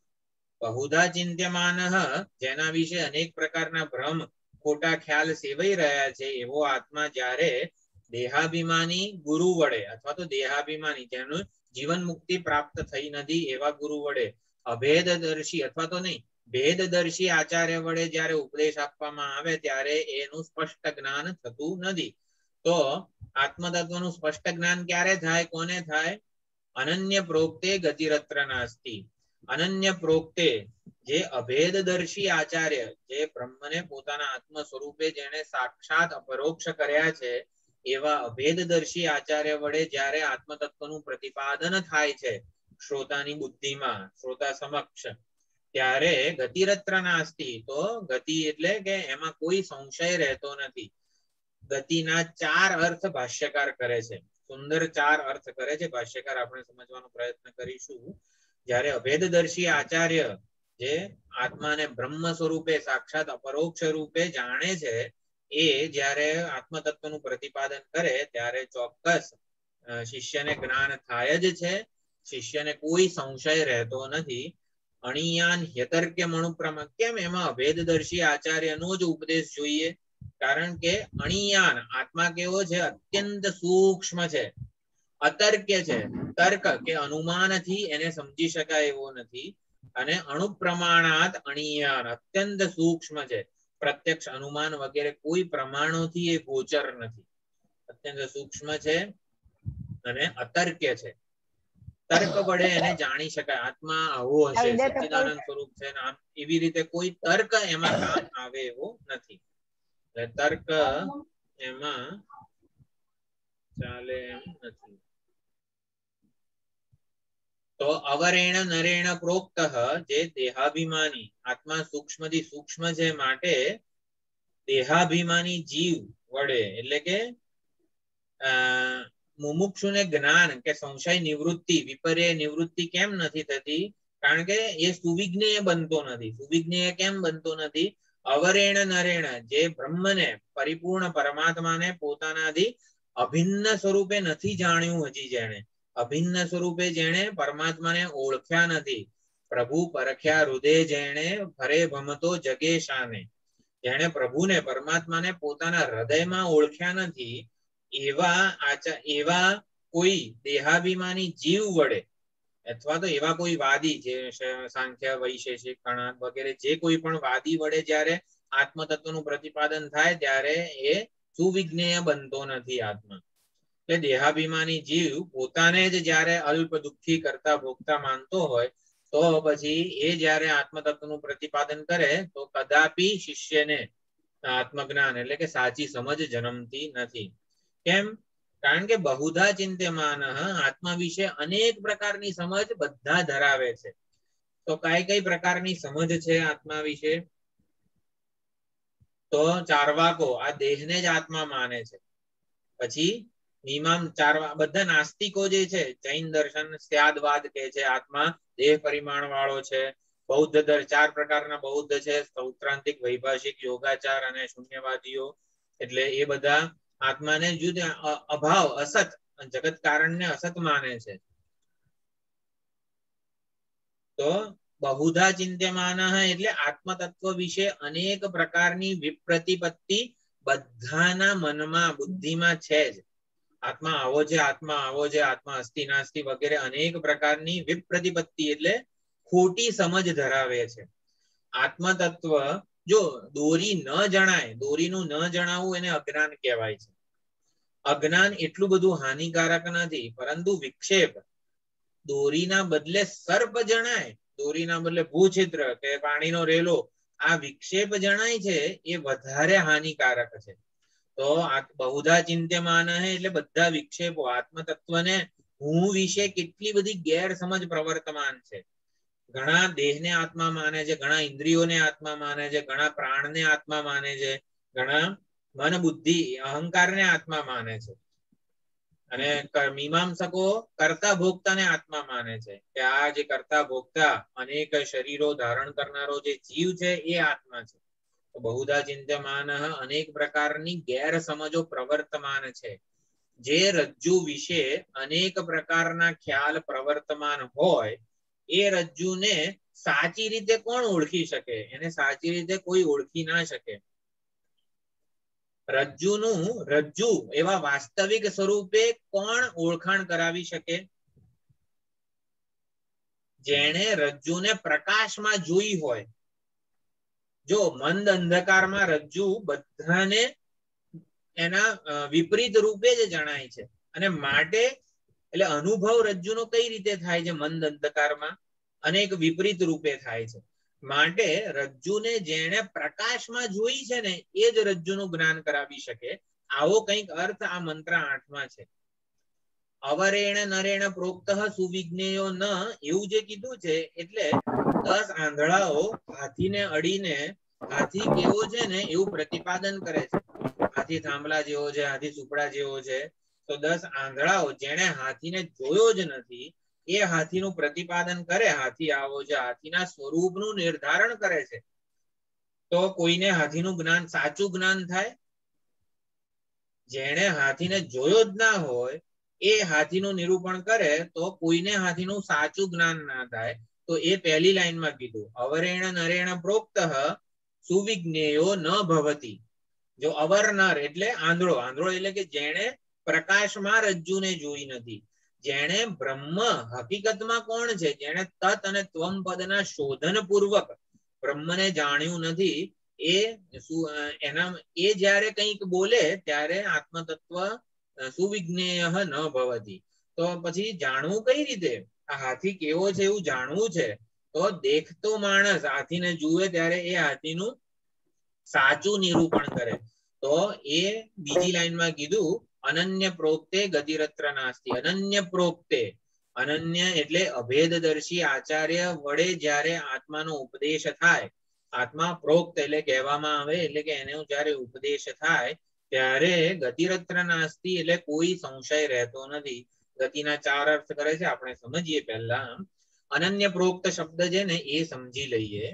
બહુધા ચિંત્યમાન, જેના વિશે અનેક પ્રકારના ભ્રમ ખોટા ખ્યાલ સેવાઈ રહ્યા છે એવો આત્મા જ્યારે દેહાભિમાની ગુરુ વડે અથવા તો દેહાભિમાની જેનું જીવન મુક્તિ પ્રાપ્ત થઈ નથી એવા ગુરુ વડે અભેદદર્શી અથવા તો નહીં ભેદદર્શી આચાર્ય વડે જ્યારે ઉપદેશ આપવામાં આવે ત્યારે એનું સ્પષ્ટ જ્ઞાન થતું નથી. તો આત્મતત્વનું સ્પષ્ટ જ્ઞાન ક્યારે થાય, કોને થાય? અનન્ય પ્રોક્તે ગતિરત્ર નાસ્તિ. અનન્ય પ્રોક્તે જે અભેદદર્શી આચાર્ય, જે બ્રહ્મને પોતાના આત્મ સ્વરૂપે જેને સાક્ષાત અપરોક્ષ કર્યા છે એવા અભેદદર્શી આચાર્ય વડે જ્યારે આત્મતત્વનું પ્રતિપાદન થાય છે શ્રોતાની બુદ્ધિમાં, શ્રોતા સમક્ષ, ત્યારે ગતિરત્ર નાસ્તિ. તો ગતિ એટલે કે એમાં કોઈ સંશય રહેતો નથી. ગતિના ચાર અર્થ ભાષ્યકાર કરે છે, સુંદર ચાર અર્થ કરે છે ભાષ્યકાર, આપણે સમજવાનો પ્રયત્ન કરીશું. જ્યારે અભેદદર્શી આચાર્ય જે આત્માને બ્રહ્મ સ્વરૂપે સાક્ષાત અપરોક્ષ રૂપે જાણે છે એ જ્યારે આત્મતત્વનું પ્રતિપાદન કરે ત્યારે ચોક્કસ શિષ્યને જ્ઞાન થાય જ છે, શિષ્યને કોઈ સંશય રહેતો નથી. અણિયાન યતર્ક્ય મણુપ્રમ, કેમ એમાં અભેદદર્શી આચાર્યનો જ ઉપદેશ જોઈએ? કારણ કે અણિયાન આત્મા કેવો છે? અત્યંત સૂક્ષ્મ છે, અતર્ક્ય છે. તર્ક કે અનુમાનથી એને સમજી શકાય એવો નથી. અને અણુપ્રમાણાત અણિયાન, અત્યંત સૂક્ષ્મ છે, પ્રત્યક્ષ અનુમાન વગેરે કોઈ પ્રમાણોથી એ ગોચર નથી. અત્યંત સૂક્ષ્મ છે અને અતર્ક્ય છે. તર્ક વડે એને જાણી શકાય આત્મા આવો હશે, સચ્ચિદાનંદ સ્વરૂપ છે, આમ એવી રીતે કોઈ તર્ક એમાં કામ આવે એવો નથી. તર્ક એમાં ચાલે એમ નથી. તો અવરેણ નરેણ પ્રોક્ત, જે દેહાભિમાની આત્મા સૂક્ષ્મથી સૂક્ષ્મ છે માટે દેહાભિમાની જીવ વડે એટલે કે મુમુક્ષુને જ્ઞાન કે સંશય નિવૃત્તિ, વિપર્ય નિવૃત્તિ કેમ નથી થતી? કારણ કે એ સુવિજ્ઞેય બનતો નથી. સુવિજ્ઞેય કેમ બનતો નથી? અવરેણ નરેણ, જે બ્રહ્મને પરિપૂર્ણ પરમાત્માને પોતાનાથી અભિન્ન સ્વરૂપે નથી જાણ્યું હજી, જેણે અભિન્ન સ્વરૂપે જેણે પરમાત્માને ઓળખ્યા નથી, પ્રભુ પરખ્યા હૃદય જેણે ભરે ભમતો જગે શાને, જેણે પ્રભુને પરમાત્માને પોતાના હૃદયમાં ઓળખ્યા નથી એવા આચા એવા કોઈ દેહાભિમાની જીવ વડે અથવા તો એવા કોઈ વાદી, જે સાંખ્ય વૈશેષિક કણાદ વગેરે જે કોઈ પણ વાદી વડે જ્યારે આત્મતત્વનું પ્રતિપાદન થાય ત્યારે એ સુવિજ્ઞેય બનતો નથી આત્મા. એટલે દેહાભિમાની જીવ પોતાને જ જ્યારે અલ્પ દુઃખી કરતા ભોગતા માનતો હોય તો પછી એ જ્યારે આત્મતત્વનું પ્રતિપાદન કરે તો કદાપી શિષ્યને આત્મજ્ઞાન એટલે કે સાચી સમજ જન્મતી નથી. કેમ? કારણ કે બહુધા ચિંત્યમાન, આત્મા વિશે અનેક પ્રકારની સમજ બધા ધરાવે છે. તો કઈ કઈ પ્રકારની સમજ છે આત્મા વિશે? તો ચાર્વાકો આ દેહને જ આત્મા માને છે. પછી મીમાંસ ચારવા બધા નાસ્તિકો જે છે, જૈન દર્શન સ્યાદવાદ કહે છે આત્મા દેહ પરિમાણ વાળો છે. બૌદ્ધ દર ચાર પ્રકારના બૌદ્ધ છે, સૌત્રાંતિક, વૈભાષિક, યોગાચાર અને શૂન્યવાદીઓ. એટલે એ બધા આત્માને જુદા અભાવ, અસત, જગત કારણને અસત માને છે. તો બહુધા ચિંત્યમાન એટલે આત્મતત્વ વિશે અનેક પ્રકારની વિપ્રતિપત્તિ બધાના મનમાં, બુદ્ધિમાં છે જ. આત્મા આવો છે, આત્મા આવો છે, આત્મા અસ્તિ નાસ્તિ વગેરે અનેક પ્રકારની વિપ્રતિપત્તિ એટલે ખોટી સમજ ધરાવે છે. આત્મતત્વ જો દોરી ન જણાય, દોરીનું ન જણાવવું એને અજ્ઞાન કહેવાય છે. અજ્ઞાન એટલું બધું હાનિકારક નથી, પરંતુ વિક્ષેપ, દોરીના બદલે સર્પ જણાય, દોરીના બદલે ભૂછિદ્ર કે પાણીનો રેલો, આ વિક્ષેપ જણાય છે એ વધારે હાનિકારક છે. તો બહુધા ચિંત્યમાન એટલે બધા વિક્ષેપો, આત્મતત્વને હું વિશે કેટલી બધી ગેરસમજ પ્રવર્તમાન છે. ઘણા દેહને આત્મા માને છે, ઘણા ઇન્દ્રિયોને આત્મા માને છે, ઘણા પ્રાણને આત્મા માને છે, ઘણા મન બુદ્ધિ અહંકારને આત્મા માને છે. અને મીમાંસકો કર્તા ભોગતાને આત્મા માને છે કે આ જે કર્તા ભોગતા અનેક શરીરો ધારણ કરનારો જે જીવ છે એ આત્મા છે. તો બહુધા ચિંત્યમાન અનેક પ્રકારની ગેરસમજો પ્રવર્તમાન છે. જે રજ્જુ વિશે અનેક પ્રકારના ખ્યાલ પ્રવર્તમાન હોય એ રજ્જુને સાચી રીતે કોણ ઓળખી શકે? એને સાચી રીતે કોઈ ઓળખી ના શકે. રજ્જુનું રજ્જુ એવા વાસ્તવિક સ્વરૂપે કોણ ઓળખાણ કરાવી શકે? જેણે રજ્જુને પ્રકાશમાં જોઈ હોય. જો મંદ અંધકારમાં રજ્જુ બધાને એના વિપરીત રૂપે જ જણાય છે અને માટે એટલે અનુભવ રજ્જુનો કઈ રીતે થાય છે? મંદ અંધકારમાં અનેક વિપરીત રૂપે થાય છે. માટે રજ્જુને જેણે પ્રકાશમાં જોઈ છે ને એ જ રજ્જુનું જ્ઞાન કરાવી શકે. આવો કંઈક અર્થ આ મંત્ર આઠમાં છે. અવરેણ નરેણ પ્રોક્ત સુવિજ્ઞેયો ન એવું જે કીધું છે એટલે દસ આંધળાઓ હાથીને અડીને હાથી કેવો છે ને એવું પ્રતિપાદન કરે છે. હાથી થાંભલા જેવો છે, હાથી સુપડા જેવો છે. તો દસ આંધળાઓ જેણે હાથીને જોયો જ નથી એ હાથીનું પ્રતિપાદન કરે. હાથી આવો છે, હાથીના સ્વરૂપનું નિર્ધારણ કરે છે. તો કોઈને હાથીનું જ્ઞાન સાચું જ્ઞાન થાય? જેણે હાથીને જોયો જ ના હોય એ હાથીનું નિરૂપણ કરે તો કોઈને હાથીનું સાચું જ્ઞાન ના થાય. તો એ પહેલી લાઈનમાં કીધું અવરેણ નરેણ પ્રોક્ત સુવિજ્ઞેયો ન ભવતી. જો અવરનર એટલે આંધળો. આંધળો એટલે કે જેણે પ્રકાશમાં રજ્જુને જોઈ નથી. જેણે બ્રહ્મ હકીકતમાં કોણ છે, જેણે તત અને ત્વમ પદના શોધન પૂર્વક બ્રહ્મને જાણ્યું નથી એ એના એ જ્યારે કંઈક બોલે ત્યારે આત્મતત્વ સુવિજ્ઞેય ન ભવતી. તો પછી જાણવું કઈ રીતે? આ હાથી કેવો છે એવું જાણવું છે તો દેખતો માણસ હાથીને જુએ ત્યારે એ હાથીનું સાચું નિરૂપણ કરે. તો એ બીજી લાઈનમાં કીધું અનન્ય પ્રોક્તે ગતિરત્ર નાસ્તિ. અનન્ય પ્રોક્તે, અનન્ય એટલે અભેદદર્શી આચાર્ય વડે જ્યારે આત્માનો ઉપદેશ થાય. આત્મા પ્રોક્ત એટલે કહેવામાં આવે એટલે કે એનો જ્યારે ઉપદેશ થાય ત્યારે ગતિરત્ર નાસ્તિ એટલે કોઈ સંશય રહેતો નથી. ગતિના ચાર અર્થ કરે છે, આપણે સમજીએ પહેલા. અનન્ય પ્રોક્ત શબ્દ છે ને એ સમજી લઈએ.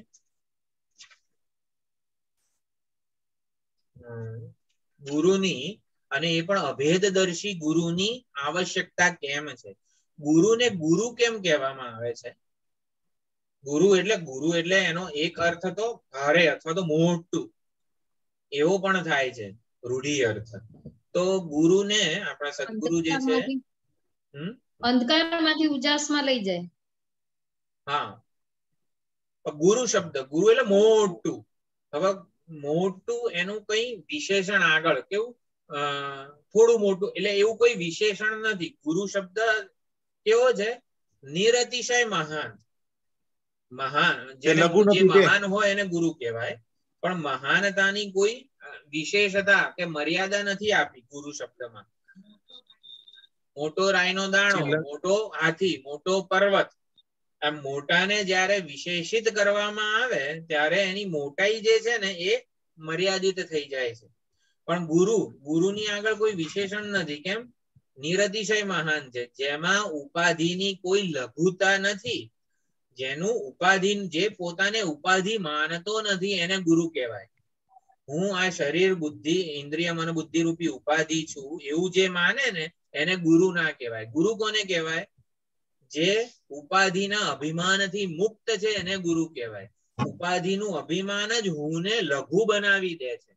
ગુરુની અને એ પણ અભેદદર્શી ગુરુની આવશ્યકતા કેમ છે? ગુરુને ગુરુ કેમ કહેવામાં આવે છે? ગુરુ એટલે ગુરુ એટલે એનો એક અર્થ તો ભારે અથવા તો મોટું એવો પણ થાય છે, રૂઢિ અર્થ. તો ગુરુને આપણા સદગુરુ જે છે અંધકારમાંથી ઉજાસમાં લઈ જાય. હા, ગુરુ શબ્દ ગુરુ એટલે મોટું. હવે મોટું એનું કઈ વિશેષણ આગળ કેવું થોડું મોટું એટલે એવું કોઈ વિશેષણ નથી. ગુરુ શબ્દ કેવો છે? નિરતિશય મહાન. મહાન જે મહાન હોય એને ગુરુ કહેવાય. પણ મહાનતાની કોઈ વિશેષતા કે મર્યાદા નથી આપી ગુરુ શબ્દમાં. મોટો રાયનો દાણો, મોટો હાથી, મોટો પર્વત, આ મોટાને જ્યારે વિશેષિત કરવામાં આવે ત્યારે એની મોટાઈ જે છે ને એ મર્યાદિત થઈ જાય છે. પણ ગુરુ ગુરુની આગળ કોઈ વિશેષણ નથી. કેમ? નિરતિશય મહાન છે, જેમાં ઉપાધિની કોઈ લઘુતા નથી. જેનું ઉપાધિ જે પોતાને ઉપાધિ માનતો નથી એને ગુરુ કહેવાય. હું આ શરીર બુદ્ધિ ઇન્દ્રિય મન બુદ્ધિ રૂપી ઉપાધિ છું એવું જે માને ને એને ગુરુ ના કહેવાય. ગુરુ કોને કહેવાય? જે ઉપાધિના અભિમાનથી મુક્ત છે એને ગુરુ કહેવાય. ઉપાધિનું અભિમાન જ હુંને લઘુ બનાવી દે છે.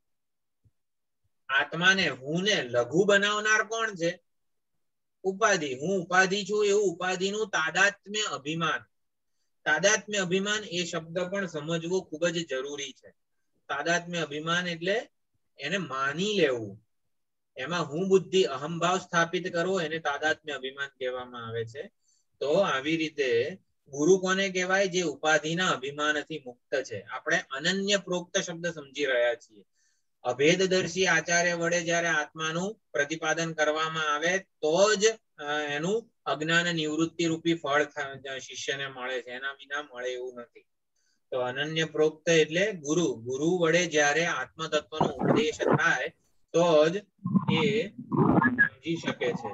આત્માને હુંને લઘુ બનાવનાર કોણ છે? ઉપાધિ. હું ઉપાધિ છું એવું ઉપાધિનું તાદાત્મ્ય અભિમાન. તાદાત્મ્ય અભિમાન એ શબ્દ પણ સમજવો ખૂબ જ જરૂરી છે. તાદાત્મ્ય અભિમાન એટલે એને માની લેવું. એમાં હું બુદ્ધિ અહંભાવ સ્થાપિત કરવો એને તાદાત્મ્ય અભિમાન કહેવામાં આવે છે. તો આવી રીતે ગુરુ કોને કહેવાય? જે ઉપાધિના અભિમાનથી મુક્ત છે. આપણે અનન્ય પ્રોક્ત શબ્દ સમજી રહ્યા છીએ. અભેદદર્શી આચાર્ય વડે જ્યારે આત્માનું પ્રતિપાદન કરવામાં આવે તો જ એનું અજ્ઞાન નિવૃત્તિ રૂપી ફળ શિષ્યને મળે છે. એના વિના મળે એવું નથી. તો અનન્ય પ્રોક્ત એટલે ગુરુ. ગુરુ વડે જ્યારે આત્મતત્વનો ઉપદેશ થાય તો જ એ સમજી શકે છે.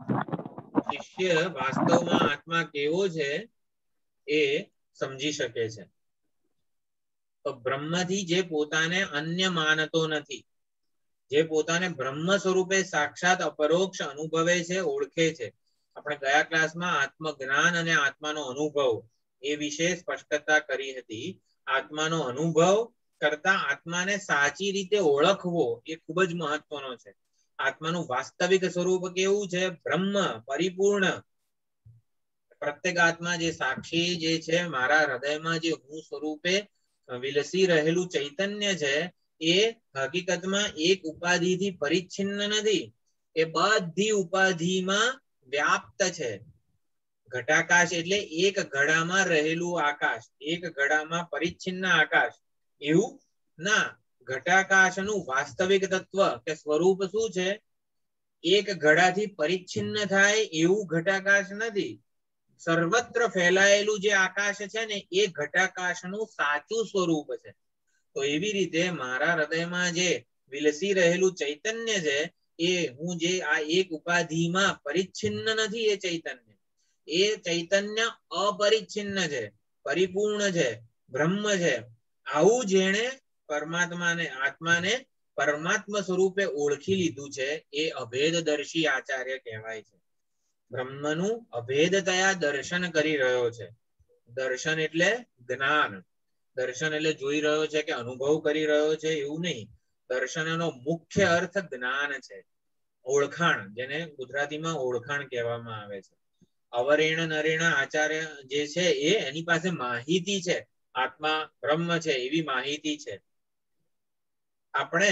શિષ્ય વાસ્તવમાં આત્મા કેવો છે એ સમજી શકે છે. તો બ્રહ્મથી જે પોતાને અન્ય માનતો નથી, જે પોતાને બ્રહ્મ સ્વરૂપે સાક્ષાત અપરોક્ષ અનુભવે છે, ઓળખે છે. આપણે ગયા ક્લાસમાં આત્મજ્ઞાન અને આત્માનો અનુભવ એ વિશે સ્પષ્ટતા કરી હતી. આત્માનો અનુભવ કરતા આત્માને સાચી રીતે ઓળખવો એ ખૂબ જ મહત્વનો છે. આત્માનું વાસ્તવિક સ્વરૂપ કેવું છે? બ્રહ્મ, પરિપૂર્ણ. પ્રત્યેક આત્મા જે સાક્ષી જે છે, મારા હૃદયમાં જે હું સ્વરૂપે વિલસી રહેલું ચૈતન્ય છે, એ હકીકતમાં એક ઉપાધિથી પરિચ્છિન્ન નથી. એ બધી ઉપાધિમાં વ્યાપ્ત છે. ઘટાકાશ એટલે એક ઘડામાં રહેલું આકાશ, એક ઘડામાં પરિચ્છિન્ન આકાશ એવું ના. ઘટાકાશનું વાસ્તવિક તત્વ કે સ્વરૂપ શું છે? એક ઘડાથી પરિચ્છિન્ન થાય એવું ઘટાકાશ નથી. સર્વત્ર ફેલાયેલું જે આકાશ છે ને, એ ઘટાકાશનું સાચું સ્વરૂપ છે. તો એવી રીતે મારા હૃદયમાં જે વિલસી રહેલું ચૈતન્ય છે, એ હું જે આ એક ઉપાધિમાં પરિચ્છિન્ન નથી. એ ચૈતન્ય એ ચૈતન્ય અપરિચ્છિન્ન છે, પરિપૂર્ણ છે, બ્રહ્મ છે. આવું જેણે પરમાત્માને આત્માને પરમાત્મા સ્વરૂપે ઓળખી લીધું છે, એ અભેદદર્શી આચાર્ય કહેવાય છે. બ્રહ્મનું અભેદતયા દર્શન કરી રહ્યો છે. દર્શન એટલે જ્ઞાન. દર્શન એટલે જોઈ રહ્યો છે કે અનુભવ કરી રહ્યો છે એવું નહીં. દર્શનનો મુખ્ય અર્થ જ્ઞાન છે, ઓળખાણ, જેને ગુજરાતીમાં ઓળખાણ કહેવામાં આવે છે. અવરેણ નરેણ આચાર્ય જે છે, એ એની પાસે માહિતી છે, આત્મા બ્રહ્મ છે એવી માહિતી છે. આપણે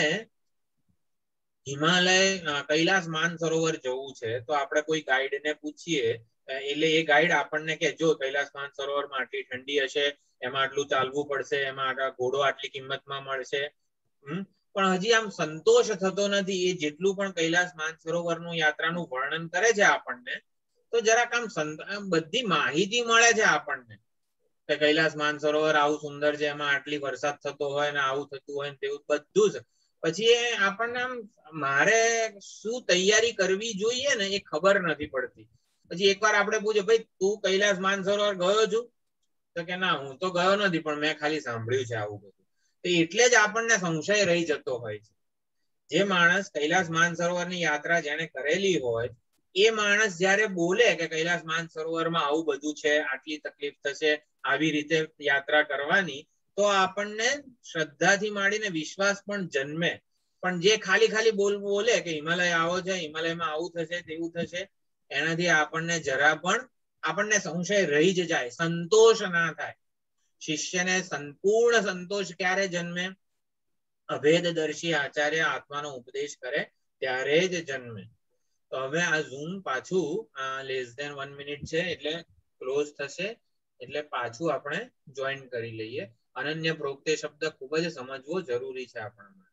હિમાલય કૈલાસ માનસરોવર જવું છે, તો આપણે કોઈ ગાઈડને પૂછીએ, એટલે એ ગાઈડ આપણને કે જો કૈલાસ માનસરોવરમાં આટલી ઠંડી હશે, એમાં આટલું ચાલવું પડશે, એમાં ઘોડો આટલી કિંમતમાં મળશે. હમ પણ હજી આમ સંતોષ થતો નથી. એ જેટલું પણ કૈલાસ માનસરોવરનું યાત્રાનું વર્ણન કરે છે આપણને, તો જરાક આમ બધી માહિતી મળે છે આપણને કે કૈલાસ માનસરોવર આવું સુંદર છે, એમાં આટલી વરસાદ થતો હોય ને આવું થતું હોય ને તેવું બધું જ. પછી આપણને આમ મારે શું તૈયારી કરવી જોઈએ ને એ ખબર નથી પડતી. પછી એકવાર આપણે પૂછે, ભાઈ તું કૈલાસ માનસરોવર ગયો છું? તો કે ના, હું તો ગયો નથી, પણ મેં ખાલી સાંભળ્યું છે આવું બધું. તો એટલે જ આપણને સંશય રહી જતો હોય છે. જે માણસ કૈલાસ માનસરોવરની યાત્રા જેને કરેલી હોય, એ માણસ જયારે બોલે કે કૈલાસ માનસરોવરમાં આવું બધું છે, આટલી તકલીફ થશે, આવી રીતે યાત્રા કરવાની, તો આપણને શ્રદ્ધાથી માંડીને વિશ્વાસ પણ જન્મે. પણ જે ખાલી ખાલી બોલ બોલે કે હિમાલય આવો છે, હિમાલયમાં આવું થશે, તેવું થશે, એનાથી આપણને જરા પણ આપણને સંશય રહી જ જાય, સંતોષ ના થાય. શિષ્યને સંપૂર્ણ સંતોષ ક્યારે જન્મે? અભેદદર્શી આચાર્ય આત્માનો ઉપદેશ કરે ત્યારે જ જન્મે. તો હવે આ ઝૂમ પાછું લેસ ધેન વન મિનિટ છે એટલે ક્લોઝ થશે, એટલે પાછું આપણે જોઈન કરી લઈએ. અનન્ય પ્રોક્તે શબ્દ ખૂબ જ સમજવો જરૂરી છે આપણા માટે.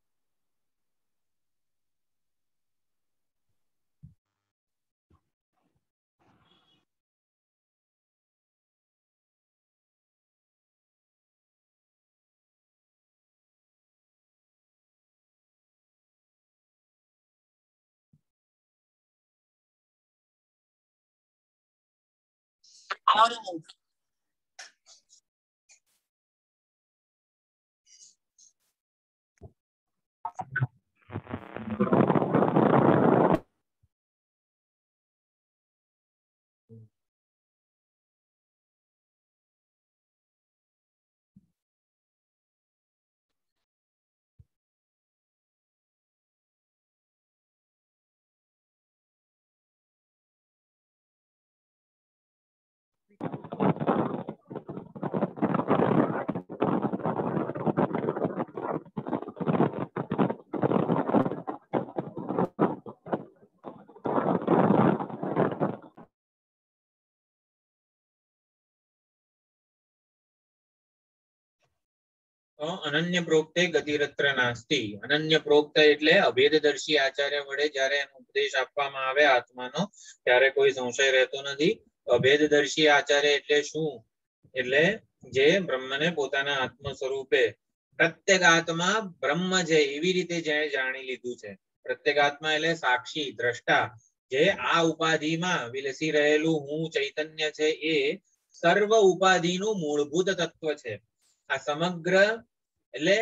અનન્ય પ્રોક્તે ગતિરત્ર નાસ્તિ. અનન્ય પ્રોક્ત એટલે અભેદદર્શી આચાર્ય વડે જયારે એનો ઉપદેશ આપવામાં આવે આત્માનો, ત્યારે કોઈ સંશય રહેતો નથી. અભેદદર્શી આચાર્ય એટલે શું? એટલે જે બ્રહ્મને પોતાના આત્મ સ્વરૂપે પ્રત્યેક આત્મા બ્રહ્મ છે એવી રીતે જેને જાણી લીધું છે. પ્રત્યેક આત્મા એટલે સાક્ષી, દ્રષ્ટા, જે આ ઉપાધિમાં વિલસી રહેલું હું ચૈતન્ય છે એ સર્વ ઉપાધિનું મૂળભૂત તત્વ છે. આ સમગ્ર એટલે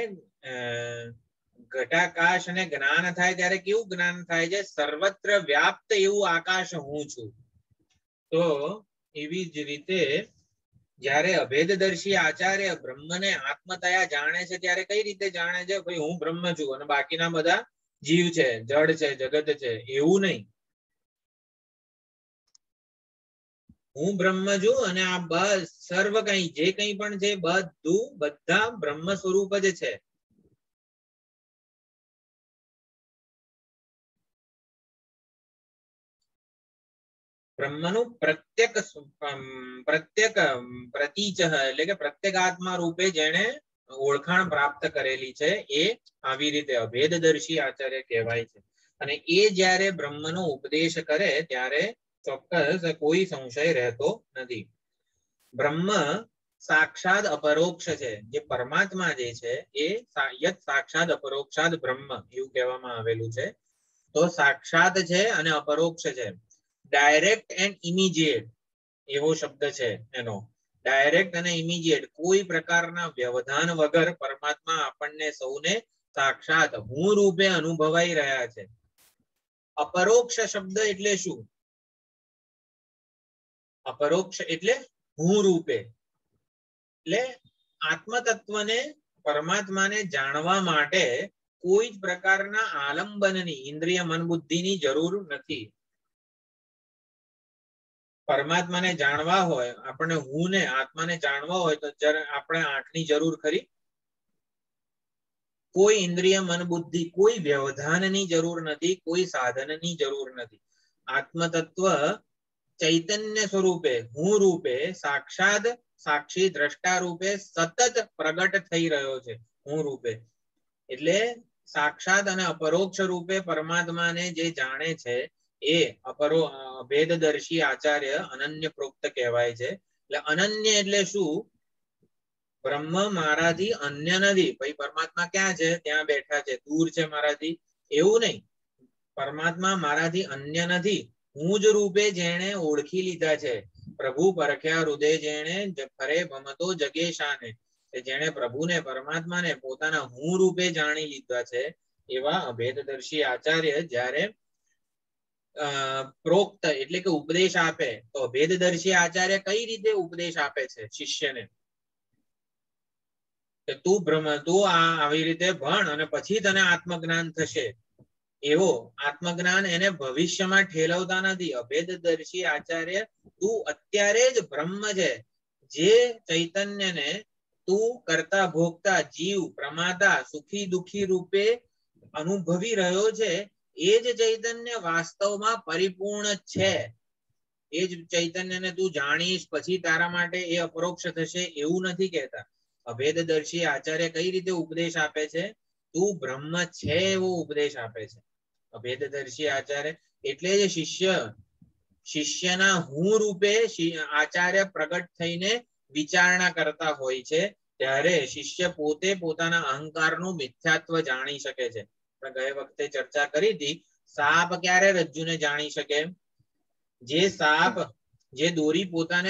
ઘટાકાશ અને જ્ઞાન થાય ત્યારે કેવું જ્ઞાન થાય છે? સર્વત્ર વ્યાપ્ત એવું આકાશ હું છું. તો એવી જ રીતે જ્યારે અભેદદર્શી આચાર્ય બ્રહ્મને આત્મતયા જાણે છે ત્યારે કઈ રીતે જાણે છે? ભાઈ હું બ્રહ્મ છું અને બાકીના બધા જીવ છે, જડ છે, જગત છે, એવું નહીં. હું બ્રહ્મ છું અને આ બસ સર્વ કઈ જે કઈ પણ છે બધું બધા બ્રહ્મ સ્વરૂપ જ છે. બ્રહ્મનું પ્રત્યેક પ્રત્યેક પ્રતીચ એટલે કે પ્રત્યેગાત્મા રૂપે જેને ઓળખાણ પ્રાપ્ત કરેલી છે એ આવી રીતે અભેદદર્શી આચાર્ય કહેવાય છે. અને એ જ્યારે બ્રહ્મનો ઉપદેશ કરે ત્યારે ચોક્કસ કોઈ સંશય રહેતો નથી. બ્રહ્મ સાક્ષાત અપરોક્ષ છે. જે પરમાત્મા જે છે એ યત સાક્ષાત અપરોક્ષાત બ્રહ્મ એવું કહેવામાં આવેલું છે. તો સાક્ષાત છે અને અપરોક્ષ છે. ડાયરેક્ટ એન્ડ ઇમિડિયેટ એવો શબ્દ છે એનો. ડાયરેક્ટ અને ઇમિડિયેટ કોઈ પ્રકારના વ્યવધાન વગર પરમાત્મા આપણને સૌને સાક્ષાત હું રૂપે અનુભવાઈ રહ્યા છે. અપરોક્ષ શબ્દ એટલે શું? અપરોક્ષ એટલે હું રૂપે. એટલે આત્મતત્વને પરમાત્માને જાણવા માટે કોઈ જ પ્રકારના આલંબનની ઇન્દ્રિય મન બુદ્ધિની જરૂર નથી. પરમાત્માને જાણવા હોય, આપણે હું ને આત્માને જાણવા હોય તો આપણે આંખની જરૂર ખરી? કોઈ ઇન્દ્રિય મન બુદ્ધિ કોઈ વ્યવધાનની જરૂર નથી, કોઈ સાધનની જરૂર નથી. આત્મતત્વ ચૈતન્ય સ્વરૂપે હું રૂપે સાક્ષાત સાક્ષી દ્રષ્ટા રૂપે સતત પ્રગટ થઈ રહ્યો છે. હું રૂપે એટલે સાક્ષાત અને અપરોક્ષ રૂપે પરમાત્માને જે જાણે છે એ અપરો ભેદદર્શી આચાર્ય અનન્ય પ્રોક્ત કહેવાય છે. એટલે અનન્ય એટલે શું? બ્રહ્મ મારાથી અન્ય નથી. ભાઈ પરમાત્મા ક્યાં છે? ત્યાં બેઠા છે, દૂર છે મારાથી, એવું નહીં. પરમાત્મા મારાથી અન્ય નથી. હું જ રૂપે જેણે ઓળખી લીધા છે. પ્રભુ પરખ્યા હૃદય જેણે ફરે ભમતો જગે શાને. જેણે પ્રભુને પરમાત્માને પોતાના હું રૂપે જાણી લીધા છે એવા અભેદદર્શી આચાર્ય જ્યારે પ્રોક્ત એટલે કે ઉપદેશ આપે તો અભેદદર્શી આચાર્ય કઈ રીતે ઉપદેશ આપે છે શિષ્યને? કે તું બ્રહ્મ તું આ આવી રીતે ભણ અને પછી તને આત્મજ્ઞાન થશે. એવો આત્મજ્ઞાન એને ભવિષ્યમાં ઠેલવતા નથી. અભેદદર્શી આચાર્ય તું અત્યારે જ બ્રહ્મ છે. જે ચૈતન્યને તું કરતા ભોગતા જીવ પ્રમાતા સુખી દુખી રૂપે અનુભવી રહ્યો છે એ જ ચૈતન્ય વાસ્તવમાં પરિપૂર્ણ છે. એ જ ચૈતન્યને તું જાણીશ પછી તારા માટે એ અપરોક્ષ થશે એવું નથી કહેતા. અભેદદર્શી આચાર્ય કઈ રીતે ઉપદેશ આપે છે? તું બ્રહ્મ છે એવો ઉપદેશ આપે છે અભેદદર્શી આચાર્ય. એટલે જ શિષ્ય શિષ્યના હું રૂપે આચાર્ય પ્રગટ થઈને વિચારણા કરતા હોય છે ત્યારે શિષ્ય પોતે પોતાના અહંકારનું મિથ્યાત્વ જાણી શકે છે. ગયા વખતે ચર્ચા કરી હતી સાપ ક્યારે રજ્જુને જાણી શકે? જે સાપ જે દોરી પોતાને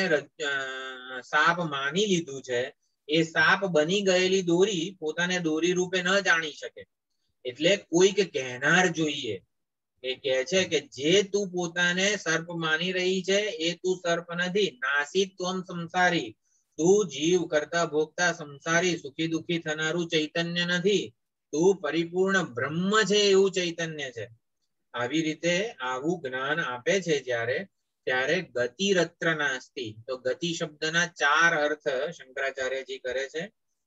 સાપ માની લીધું છે એ સાપ બની ગયેલી દોરી પોતાને દોરી રૂપે ન જાણી શકે. એટલે કોઈક કહેનાર જોઈએ. એ કહે છે કે જે તું પોતાને સર્પ માની રહી છે એ તું સર્પ નથી. નાસી ત્વમ સંસારી. તું જીવ કરતા ભોગતા સંસારી સુખી દુખી થનારું ચૈતન્ય નથી. તું પરિપૂર્ણ બ્રહ્મ છે એવું ચૈતન્ય છે. આવી રીતે આવું જ્ઞાન આપે છે જ્યારે ત્યારે ગતિરત્ર નાસ્તિ. તો ગતિ શબ્દના ચાર અર્થ શંકરાચાર્યજી કરે છે.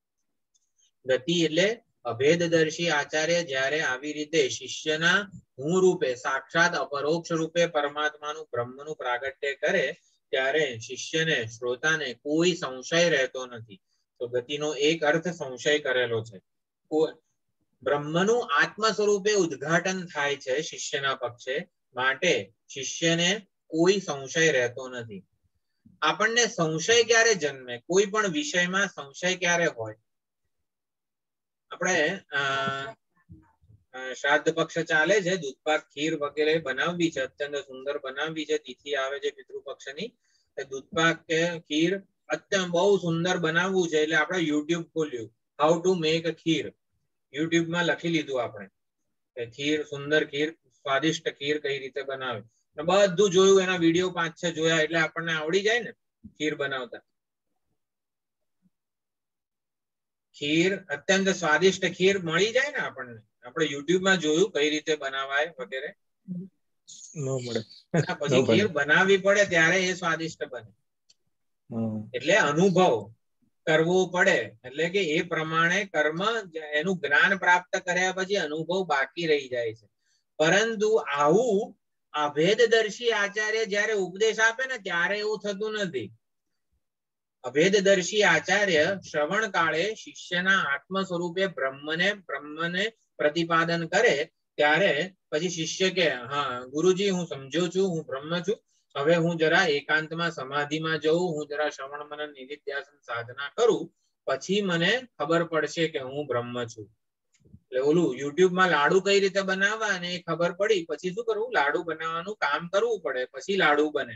ગતિ એટલે અભેદદર્શી આચાર્ય જ્યારે આવી રીતે શિષ્યના હું રૂપે સાક્ષાત અપરોક્ષ રૂપે પરમાત્માનું બ્રહ્મનું પ્રાગટ્ય કરે ત્યારે શિષ્યને શ્રોતાને કોઈ સંશય રહેતો નથી. તો ગતિનો એક અર્થ સંશય કરેલો છે. બ્રહ્મનું આત્મ સ્વરૂપે ઉદ્ઘાટન થાય છે શિષ્યના પક્ષે માટે શિષ્યને કોઈ સંશય રહેતો નથી. આપણને સંશય ક્યારે જન્મે? કોઈ પણ વિષયમાં સંશય ક્યારે હોય? આપણે શ્રાદ્ધ પક્ષ ચાલે છે, દૂધપાક ખીર વગેરે બનાવવી છે, અત્યંત સુંદર બનાવવી છે, તિથિ આવે છે પિતૃપક્ષની, દૂધપાક કે ખીર અત્યંત બહુ સુંદર બનાવવું છે. એટલે આપણે યુટ્યુબ ખોલ્યું, how to make a kheer, YouTube માં લખી લીધું આપણે કે ખીર, સુંદર ખીર, સ્વાદિષ્ટ ખીર કઈ રીતે બનાવે, બધું જોયું, એના વિડીયો પાંચ છ જોયા એટલે આપણને આવડી જાય ને ખીર બનાવતા. ખીર અત્યંત સ્વાદિષ્ટ ખીર મળી જાય ને આપણને, આપણે યુટ્યુબ માં જોયું કઈ રીતે બનાવાય વગેરે, નો મળે. પછી ખીર બનાવવી પડે ત્યારે એ સ્વાદિષ્ટ બને. એટલે અનુભવ કરવો પડે, એટલે કે એ પ્રમાણે કર્મ, એનું જ્ઞાન પ્રાપ્ત કર્યા પછી અનુભવ બાકી રહી જાય છે. પરંતુ આવું અભેદદર્શી આચાર્ય જયારે ઉપદેશ આપે ને ત્યારે એવું થતું નથી. અભેદદર્શી આચાર્ય શ્રવણ કાળે શિષ્યના આત્મ સ્વરૂપે બ્રહ્મને બ્રહ્મને પ્રતિપાદન કરે ત્યારે પછી શિષ્ય કે હા ગુરુજી હું સમજ્યો છું, હું બ્રહ્મ છું, હવે હું જરા એકાંતમાં સમાધિમાં જઉં, હું જરા શ્રવણ મનન નિધિધ્યાસન સાધના કરું, પછી મને ખબર પડશે કે હું બ્રહ્મ છું. એટલે ઓલું યુટ્યુબમાં લાડુ કઈ રીતે બનાવવા અને એ ખબર પડી પછી શું કરવું, લાડુ બનાવવાનું કામ કરવું પડે, પછી લાડુ બને.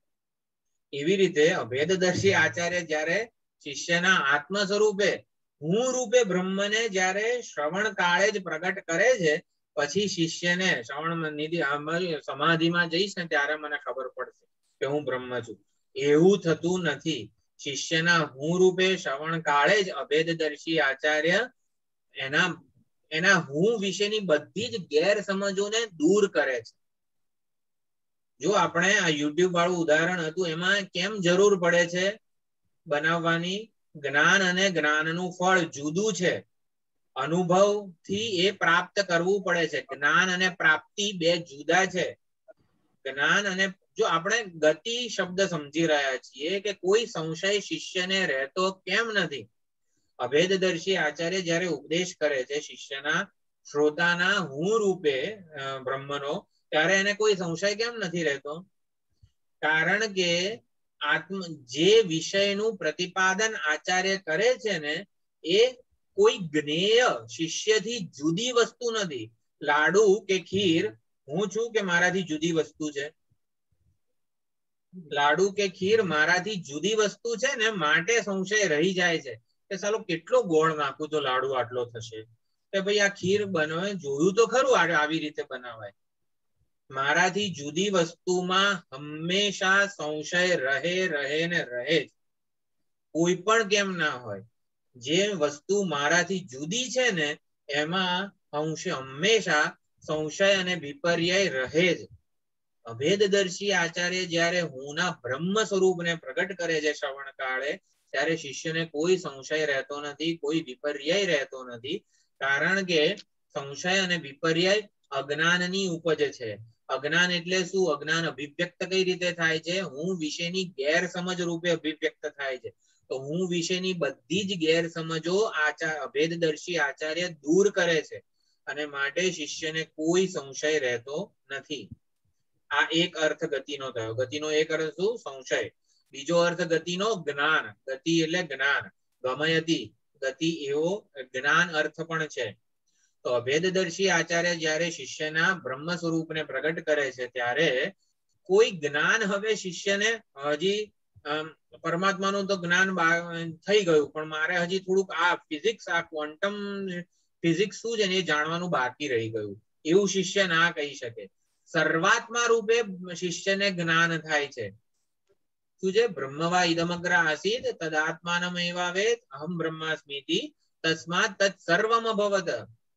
એવી રીતે અભેદદર્શી આચાર્ય જયારે શિષ્યના આત્મ સ્વરૂપે હું રૂપે બ્રહ્મને જયારે શ્રવણ કાળે જ પ્રગટ કરે છે, પછી શિષ્યને શ્રવણ નિધિ સમાધિમાં જઈશ ને ત્યારે મને ખબર પડશે કે હું બ્રહ્મ છું. એવું થતું નથી. શિષ્યના હું રૂપે શ્રવણ કાળે જ અભેદદર્શી આચાર્ય એના એના હું વિશેની બધી જ ગેરસમજોને દૂર કરે છે. જો આપણે આ યુટ્યુબ વાળું ઉદાહરણ હતું, એમાં કેમ જરૂર પડે છે બનાવવાની, જ્ઞાન અને જ્ઞાનનું ફળ જુદું છે. અનુભવ થી એ પ્રાપ્ત કરવું પડે છે. જ્ઞાન અને પ્રાપ્તિ બે જુદા છે. જ્ઞાન અને જો આપણે ગતિ શબ્દ સમજી રહ્યા છીએ કે કોઈ સંશય શિષ્યને રહેતો કેમ નથી. અભેદદર્શી આચાર્ય જયારે ઉપદેશ કરે છે શિષ્યના શ્રોતાના હું રૂપે બ્રહ્મનો, ત્યારે એને કોઈ સંશય કેમ નથી રહેતો? કારણ કે આત્મ જે વિષયનું પ્રતિપાદન આચાર્ય કરે છે ને એ કોઈ જ્ઞેય શિષ્યથી જુદી વસ્તુ નથી. લાડુ કે ખીર હું છું કે મારાથી જુદી વસ્તુ છે? લાડુ કે ખીર મારાથી જુદી વસ્તુ છે ને, માટે સંશય રહી જાય છે કે ચાલો કેટલો ગોળ નાખું તો લાડુ આટલો થશે, કે ભાઈ આ ખીર બનાવે જોયું તો ખરું આવી રીતે બનાવાય. મારાથી જુદી વસ્તુમાં હંમેશા સંશય રહે રહે ને રહે જ, કોઈ પણ કેમ ના હોય. જે વસ્તુ મારાથી જુદી છે ને એમાં હંમેશા સંશય અને વિપર્ય રહે જ. અભેદદર્શી આચાર્ય જયારે હુંના બ્રહ્મ સ્વરૂપને પ્રગટ કરે છે શ્રવણ કાળે, ત્યારે શિષ્યને કોઈ સંશય રહેતો નથી, કોઈ વિપર્ય રહેતો નથી. કારણ કે સંશય અને વિપર્ય અજ્ઞાનની ઉપજ છે. અજ્ઞાન એટલે શું? અજ્ઞાન અભિવ્યક્ત કઈ રીતે થાય છે? હું વિશેની ગેરસમજ રૂપે અભિવ્યક્ત થાય છે. તો હું વિશેની બધી જ ગેરસમજો આચાર અભેદદર્શી આચાર્ય દૂર કરે છે, અને માટે શિષ્યને કોઈ સંશય રહેતો નથી. આ એક અર્થ ગતિનો થયો. ગતિનો એક અર્થ શું? સંશય. બીજો અર્થ ગતિનો જ્ઞાન. ગતિ એટલે જ્ઞાન. ગમયતિ ગતિ એવો જ્ઞાન અર્થ પણ છે. તો અભેદદર્શી આચાર્ય જયારે શિષ્યના બ્રહ્મ સ્વરૂપને પ્રગટ કરે છે ત્યારે કોઈ જ્ઞાન હવે શિષ્યને હજી પરમાત્માનું તો જ્ઞાન થઈ ગયું, પણ મારે હજી થોડુંક આ ફિઝિક્સ, આ ક્વોન્ટમ ફિઝિક્સ શું છે ને એ જાણવાનું બાકી રહી ગયું, એવું શિષ્ય ના કહી શકે. સર્વાત્મા રૂપે શિષ્યને જ્ઞાન થાય છે. શું છે? બ્રહ્મવા ઇદમગ્ર આસીત તદાત્માનમ એવા વેદ અહમ બ્રહ્માસ્મિતિ તસ્માત તત્ સર્વમ અભવત.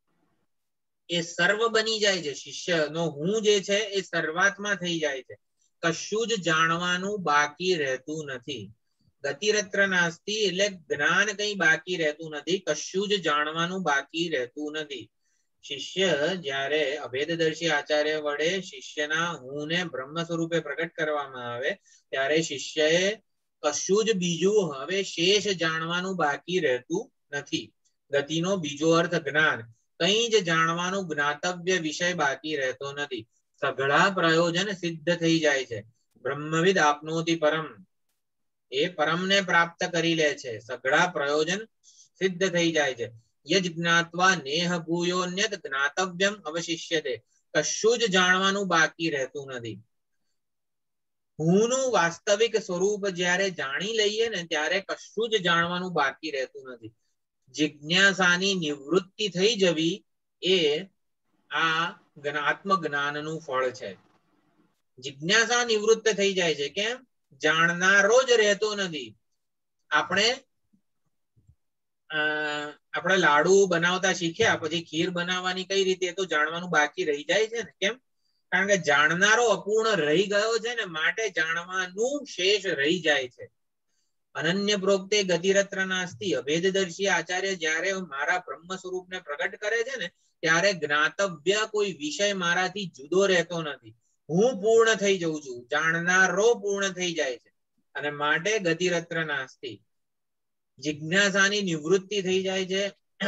એ સર્વ બની જાય છે. શિષ્યનો હું જે છે એ સર્વાત્મા થઈ જાય છે. કશું જ જાણવાનું બાકી રહેતું નથી. ગતિરત્ર નાસ્તિ એટલે જ્ઞાન કઈ બાકી રહેતું નથી, કશું જ જાણવાનું બાકી રહેતું નથી. શિષ્ય જ્યારે અભેદદર્શી આચાર્ય વડે શિષ્યના હું ને બ્રહ્મ સ્વરૂપે પ્રગટ કરવામાં આવે ત્યારે શિષ્યએ કશું જ બીજું હવે શેષ જાણવાનું બાકી રહેતું નથી. ગતિનો બીજો અર્થ જ્ઞાન. કઈ જ જાણવાનું જ્ઞાતવ્ય વિષય બાકી રહેતો નથી. સઘળા પ્રયોજન સિદ્ધ થઈ જાય છે. બ્રહ્મવિદ આપનોતિ પરમ. એ પરમને પ્રાપ્ત કરી લે છે. સઘળા પ્રયોજન સિદ્ધ થઈ જાય છે. યજ જ્ઞાત્વા નેહ ભૂયોન્યત જ્ઞાતવ્યમ અવશિષ્યતે. કશું જ જાણવાનું બાકી રહેતું નથી. હું નું વાસ્તવિક સ્વરૂપ જ્યારે જાણી લઈએ ને ત્યારે કશું જ જાણવાનું બાકી રહેતું નથી. જિજ્ઞાસાની નિવૃત્તિ થઈ જવી એ આ આત્મજ્ઞાનનું ફળ છે. જિજ્ઞાસા નિવૃત્ત થઈ જાય છે. કેમ? જાણનારો જ રહેતો નથી. આપણે આપણે લાડુ બનાવતા શીખ્યા પછી ખીર બનાવવાની કઈ રીતે તો જાણવાનું બાકી રહી જાય છે ને. કેમ? કારણ કે જાણનારો અપૂર્ણ રહી ગયો છે ને માટે જાણવાનું શેષ રહી જાય છે. અનન્ય પ્રોક્તે ગતિરત્ર નાસ્તિ. અભેદદર્શી આચાર્ય જ્યારે મારા બ્રહ્મ સ્વરૂપને પ્રગટ કરે છે ને ત્યારે જ્ઞાતવ્ય કોઈ વિષય મારાથી જુદો રહેતો નથી. હું પૂર્ણ થઈ જઉં છું. જાણનારો પૂર્ણ થઈ જાય છે અને માટે ગતિરત્ર નાસ્તિ. જિજ્ઞાસાની નિવૃત્તિ થઈ જાય છે.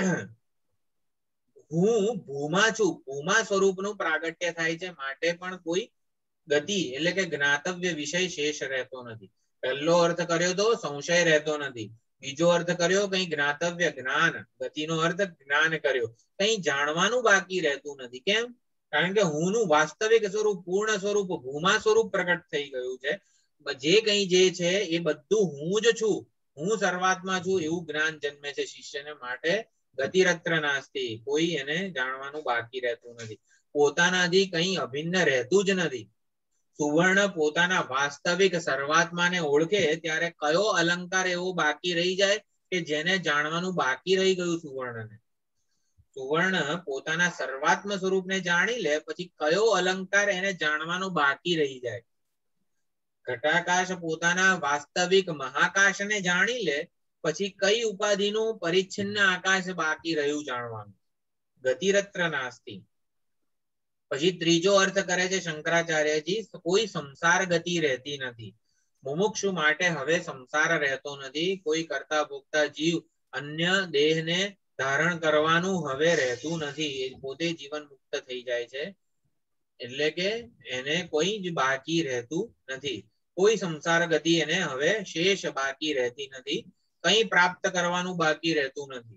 હું ભૂમા છું. ભૂમા સ્વરૂપનું પ્રાગટ્ય થાય છે માટે પણ કોઈ ગતિ એટલે કે જ્ઞાતવ્ય વિષય શેષ રહેતો નથી. પહેલો અર્થ કર્યો તો સંશય રહેતો નથી. બીજો અર્થ કર્યો કઈ જ્ઞાતવ્ય જ્ઞાન. ગતિનો અર્થ જ્ઞાન કર્યો. કઈ જાણવાનું બાકી રહેતું નથી. કેમ? કારણ કે હું નું વાસ્તવિક સ્વરૂપ પૂર્ણ સ્વરૂપ ભૂમા સ્વરૂપ પ્રગટ થઈ ગયું છે. જે કઈ જે છે એ બધું હું જ છું. હું સર્વાત્મા છું એવું જ્ઞાન જન્મે છે શિષ્યને માટે ગતિરત્ર નાસ્તિ. કોઈ એને જાણવાનું બાકી રહેતું નથી. પોતાનાથી કઈ અભિન્ન રહેતું જ નથી. સુવર્ણ પોતાના વાસ્તવિક સર્વાત્માને ઓળખે ત્યારે કયો અલંકાર એવો બાકી રહી જાય કે જેને જાણવાનું બાકી રહી ગયું સુવર્ણને. સુવર્ણ પોતાના સર્વાત્મ સ્વરૂપને જાણી લે પછી કયો અલંકાર એને જાણવાનો બાકી રહી જાય. ઘટાકાશ પોતાના વાસ્તવિક મહાકાશને જાણી લે પછી કઈ ઉપાધિનું પરિચ્છિન્ન આકાશ બાકી રહ્યું જાણવાનું. ગતિરત્ર નાસ્તિ. પછી ત્રીજો અર્થ કરે છે શંકરાચાર્યજી કોઈ સંસાર ગતિ રહેતી નથી. મુમુક્ષુ માટે હવે સંસાર રહેતો નથી. કોઈ કરતા ભોગતા જીવ અન્ય દેહને ધારણ કરવાનું હવે રહેતું નથી. એ પોતે જીવન મુક્ત થઈ જાય છે એટલે કે એને કોઈ જ બાકી રહેતું નથી. કોઈ સંસાર ગતિ એને હવે શેષ બાકી રહેતી નથી. કઈ પ્રાપ્ત કરવાનું બાકી રહેતું નથી.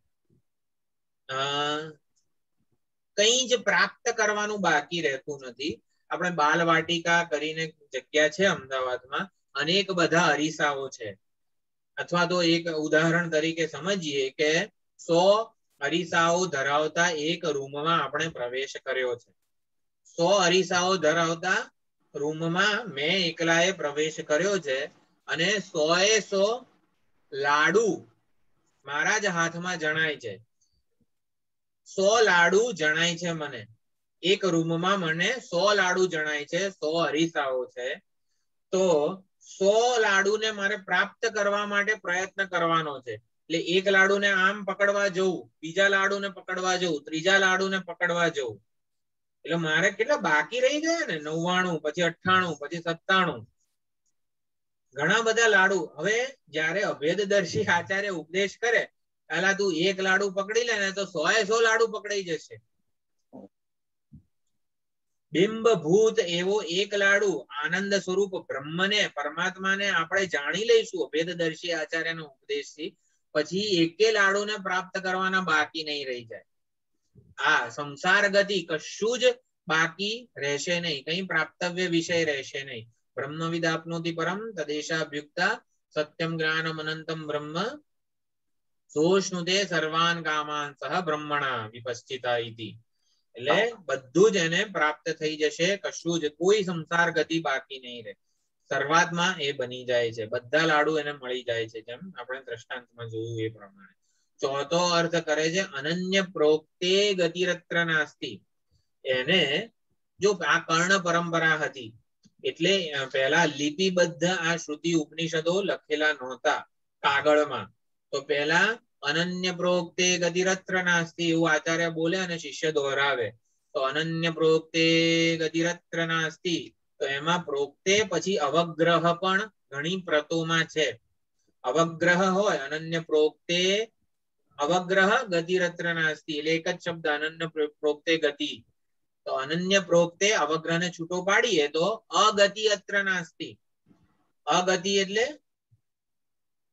કઈ જ પ્રાપ્ત કરવાનું બાકી રહેતું નથી. આપણે બાલવાટિકા કરીને જગ્યા છે અમદાવાદમાં. અનેક બધા અરીસાઓ છે. અથવા તો એક ઉદાહરણ તરીકે સમજીએ કે સો અરીસાઓ ધરાવતા એક રૂમમાં આપણે પ્રવેશ કર્યો છે. સો અરીસાઓ ધરાવતા રૂમમાં મેં એકલાએ પ્રવેશ કર્યો છે અને સો એ સો લાડુ મારા જ હાથમાં જણાય છે. સો લાડુ જણાય છે મને. એક રૂમમાં મને સો લાડુ જણાય છે. સો અરીસાઓ છે. તો સો લાડુને મારે પ્રાપ્ત કરવા માટે પ્રયત્ન કરવાનો છે. એટલે એક લાડુને આમ પકડવા જવું, બીજા લાડુને પકડવા જવું, ત્રીજા લાડુને પકડવા જવું. એટલે મારે કેટલા બાકી રહી ગયા ને નવ્વાણું, પછી અઠ્ઠાણું, પછી સત્તાણું. ઘણા બધા લાડુ. હવે જયારે અભેદદર્શી આચાર્ય ઉપદેશ કરે પેલા તું એક લાડુ પકડી લે ને તો સો એ સો લાડુ પકડાઈ જશે. બિંબ ભૂત એવો એક લાડુ આનંદ સ્વરૂપ બ્રહ્મને પરમાત્માને આપણે જાણી લઈશું અભેદદર્શી આચાર્યનો ઉપદેશથી પછી એકે લાડુને પ્રાપ્ત કરવાના બાકી નહીં રહી જાય. આ સંસાર ગતિ કશું જ બાકી રહેશે નહીં. કઈ પ્રાપ્તવ્ય વિષય રહેશે નહીં. બ્રહ્મવિદ આપનોતિ પરમ તદેશાભ્યુક્તા સત્યમ જ્ઞાનમ અનંતમ બ્રહ્મ સોષ્ણુતે સર્વાન કામાન સહ બ્રહ્મણા વિપશ્ચિતા ઇતિ. એટલે બધું જ એને પ્રાપ્ત થઈ જશે. કશું જ કોઈ સંસાર ગતિ બાકી નહીં રહે. સર્વાત્મા એ બની જાય છે. બધા લાડુ એને મળી જાય છે જેમ આપણે દ્રષ્ટાંતમાં જોયું એ પ્રમાણે. ચોથો અર્થ કરે છે અનન્ય પ્રોક્તે ગતિરત્ર નાસ્તિ. એને જો આ કર્ણ પરંપરા હતી એટલે પહેલા લિપિબદ્ધ આ શ્રુતિ ઉપનિષદો લખેલા નહોતા કાગળમાં. તો પહેલા અનન્ય પ્રોક્તે ગતિરત્ર નાસ્તિ એવું આચાર્ય બોલે અને શિષ્ય દોહરાવે. તો અનન્ય પ્રોક્તે ગતિરત્ર નાસ્તિ તો એમાં પ્રોક્તે પછી અવગ્રહ પણ ઘણી પ્રતોમાં છે. અવગ્રહ હોય અનન્ય પ્રોક્તે અવગ્રહ ગતિરત્ર નાસ્તિ એટલે એક જ શબ્દ અનન્ય પ્રોક્તે ગતિ. તો અનન્ય પ્રોક્તે અવગ્રહને છૂટો પાડીએ તો અગતિ અત્ર નાસ્તિ. અગતિ એટલે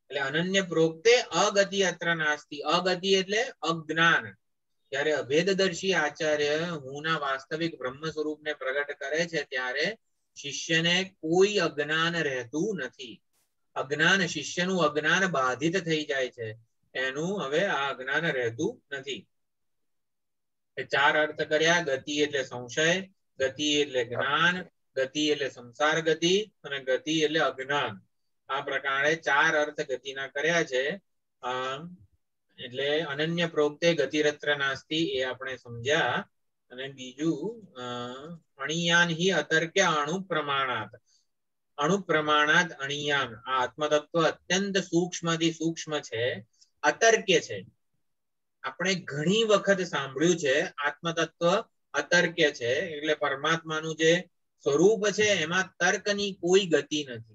એટલે અનન્ય પ્રોક્તે અગતિ અત્ર નાસ્તિ. અગતિ એટલે અજ્ઞાન. જ્યારે અભેદદર્શી આચાર્ય હું ના વાસ્તવિક બ્રહ્મ સ્વરૂપને પ્રગટ કરે છે ત્યારે શિષ્યને કોઈ અજ્ઞાન રહેતું નથી. અજ્ઞાન શિષ્યનું અજ્ઞાન બાધિત થઈ જાય છે, એનું હવે આ અજ્ઞાન રહેતું નથી. ચાર અર્થ કર્યા. ગતિ એટલે સંશય, ગતિ એટલે જ્ઞાન, ગતિ એટલે સંસાર ગતિ અને ગતિ એટલે અજ્ઞાન. આ પ્રકારે ચાર અર્થ ગતિના કર્યા છે. આમ એટલે અનન્ય પ્રોક્તે ગતિરત્ર નાસ્તિ એ આપણે સમજ્યા. અને બીજું અણિયાન હિ અતર્ક્ય અણુ પ્રમાણાત. અણુ પ્રમાણાત અણિયાન. આ આત્મતત્વ અત્યંત સૂક્ષ્મથી સૂક્ષ્મ છે, અતર્ક્ય છે. આપણે ઘણી વખત સાંભળ્યું છે આત્મતત્વ અતર્ક્ય છે, એટલે પરમાત્માનું જે સ્વરૂપ છે એમાં તર્કની કોઈ ગતિ નથી.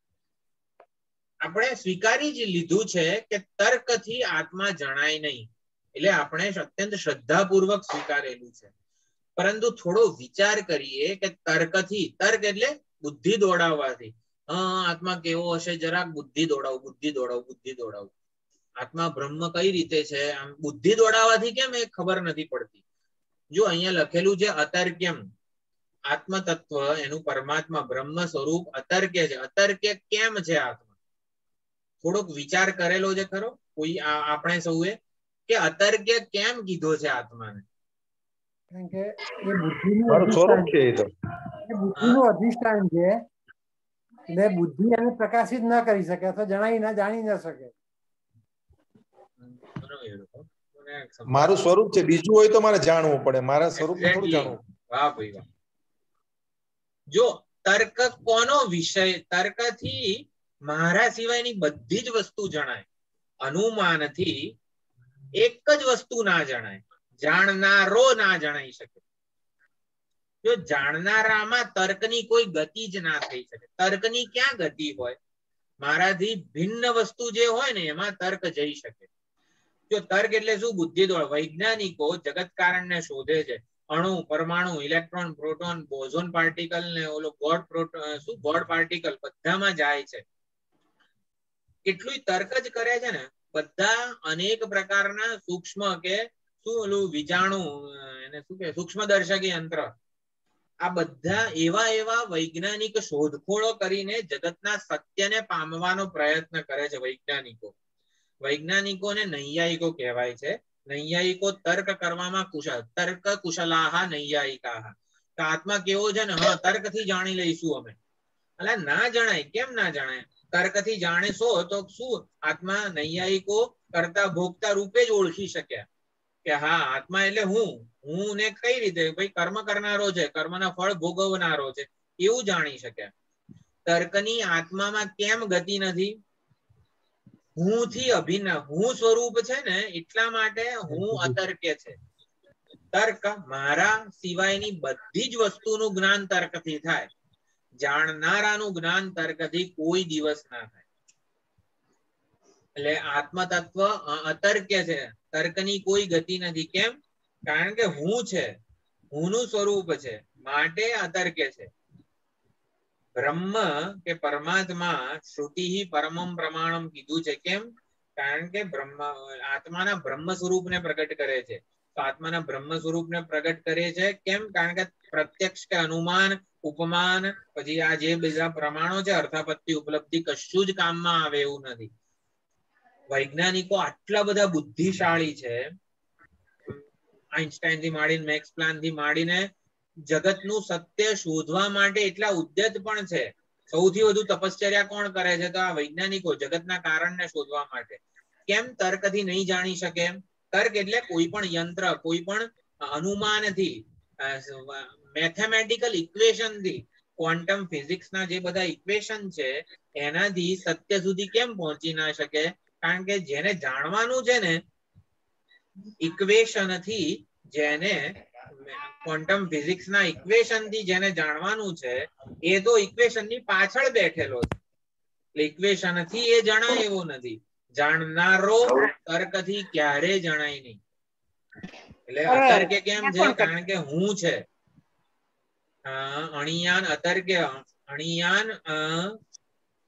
આપણે સ્વીકારી જ લીધું છે કે તર્કથી આત્મા જણાય નહીં, એટલે આપણે અત્યંત શ્રદ્ધાપૂર્વક સ્વીકારેલું છે. પરંતુ થોડો વિચાર કરીએ કે તર્કથી, તર્ક એટલે બુદ્ધિ દોડાવવાથી, હા આત્મા કેવો હશે, જરાક બુદ્ધિ દોડાવું બુદ્ધિ દોડાવું બુદ્ધિ દોડાવું આત્મા બ્રહ્મ કઈ રીતે છે, આમ બુદ્ધિ દોડાવવાથી કેમ એ ખબર નથી પડતી. જો અહીંયા લખેલું છે અતર્ક્યમ, આત્મતત્વ એનું પરમાત્મા બ્રહ્મ સ્વરૂપ અતર્ક્ય છે. અતર્ક્ય કેમ છે આત્મા? થોડોક વિચાર કરેલો છે ખરો કોઈ આપણે સૌએ કે અતર્ક્ય કેમ કીધો છે આત્માને? કારણ કે એ બુદ્ધિનું અધિષ્ઠાન છે, એ બુદ્ધિનું અધિષ્ઠાન છે, એટલે બુદ્ધિ એને પ્રકાશિત ના કરી શકે અથવા જણાવી ના જાણી ના શકે. મારું સ્વરૂપ છે, બીજું હોય તો મારે જાણવું પડે, મારા સ્વરૂપ થોડું જાણવું. વાહ ભાઈ વાહ. જો તર્ક કોનો વિષય? તર્કથી મારા સિવાયની બધી જ વસ્તુ જણાય. અનુમાનથી એક જ વસ્તુ ના જણાય, જાણનારો ના જણાઈ શકે. જો જાણનારામાં તર્કની કોઈ ગતિ જ ના થઈ શકે. તર્કની ક્યાં ગતિ હોય? મારાથી ભિન્ન વસ્તુ જે હોય ને એમાં તર્ક જઈ શકે. જો તર્ક એટલે શું? બુદ્ધિ દ્વારા. વૈજ્ઞાનિકો જગત કારણને શોધે છે. અણુ, પરમાણુ, ઇલેક્ટ્રોન, પ્રોટોન, બોઝોન પાર્ટિકલ ને ઓલો ગોડ પ્રોટોન શું ગોડ પાર્ટિકલ બધામાં જાય છે. કેટલું તર્ક જ કરે છે ને. બધા અનેક પ્રકારના સૂક્ષ્મ કે શું ઓલું વિજાણુ એને શું કે સૂક્ષ્મદર્શકી યંત્ર, આ બધા એવા એવા વૈજ્ઞાનિક શોધખોળો કરીને જગતના સત્યને પામવાનો પ્રયત્ન કરે છે. વૈજ્ઞાનિકો વૈજ્ઞાનિકોને નૈયાયિકો કહેવાય છે. નૈયાયિકો તર્ક કરવામાં કુશળ. તર્ક કુશલાહ નૈયાયિકાહ. તો આત્મા કેવો છે ને, હા તર્કથી જાણી લઈશું અમે. એટલે ના જણાય. કેમ ના જણાય? તર્કથી જાણીશો તો શું આત્મા નૈયાયિકો કરતા ભોગતા રૂપે જ ઓળખી શક્યા કે હા આત્મા એટલે હું હું ને કઈ રીતે ભાઈ કર્મ કરનારો છે, કર્મના ફળ ભોગવનારો છે, એવું જાણી શક્યા. તર્કની આત્મામાં કેમ ગતિ નથી? હું થી અભિન્ન હું સ્વરૂપ છે ને, એટલા માટે હું અતર્ક્ય છે. તર્ક મારા સિવાયની બધી જ વસ્તુનું જ્ઞાન તર્કથી થાય. જાણનારાનું જ્ઞાન તર્કથી કોઈ દિવસ ના થાય. એટલે આત્મતત્વ અતર્ક્ય છે, તર્કની કોઈ ગતિ નથી. કેમ? કારણ કે હું છે, હુંનું સ્વરૂપ છે, માટે અતર્ક્ય છે. બ્રહ્મ કે પરમાત્મા શ્રુતિ પરમમ પ્રમાણમ કીધું છે. કેમ? કારણ કે બ્રહ્મ આત્માના બ્રહ્મ સ્વરૂપને પ્રગટ કરે છે. તો આત્માના બ્રહ્મ સ્વરૂપને પ્રગટ કરે છે. કેમ? કારણ કે પ્રત્યક્ષ કે અનુમાન, ઉપમાન, પછી આ જે બધા પ્રમાણો છે, અર્થાપત્તિ, ઉપલબ્ધિ, કશું જ કામમાં આવે એવું નથી. વૈજ્ઞાનિકો આટલા બધા બુદ્ધિશાળી છે, આઈન્સ્ટાઈન થી માંડીને મેક્સ પ્લાન થી માંડીને જગતનું સત્ય શોધવા માટે એટલા ઉદ્યત પણ છે. સૌથી વધુ તપશ્ચર્યા કોણ કરે છે? તો આ વૈજ્ઞાનિકો, જગતના કારણને શોધવા માટે. કેમ? તર્કથી નહીં જાણી શકે. તર્ક એટલે કોઈ પણ યંત્ર, કોઈ પણ અનુમાનથી, મેથેમેટિકલ ઇક્વેશન થી, ક્વોન્ટમ ફિઝિક્સના જે બધા ઇક્વેશન છે એનાથી સત્ય સુધી કેમ પહોંચી ના શકે? કારણ કે જેને જાણવાનું છે ને ઇક્વેશન થી, જેને ક્વોન્ટમ ફિઝિક્સ ના ઇક્વેશન થી જેને જાણવાનું છે એ તો ઇક્વેશન ની પાછળ બેઠેલો છે. એટલે ઇક્વેશન થી એ જણાય એવો નથી. જાણનારો તર્કથી ક્યારે જણાય નહીં. એટલે અતર્ક્ય કેમ છે? કારણ કે હું છે. અણિયાન અતર્ક્ય. અણિયાન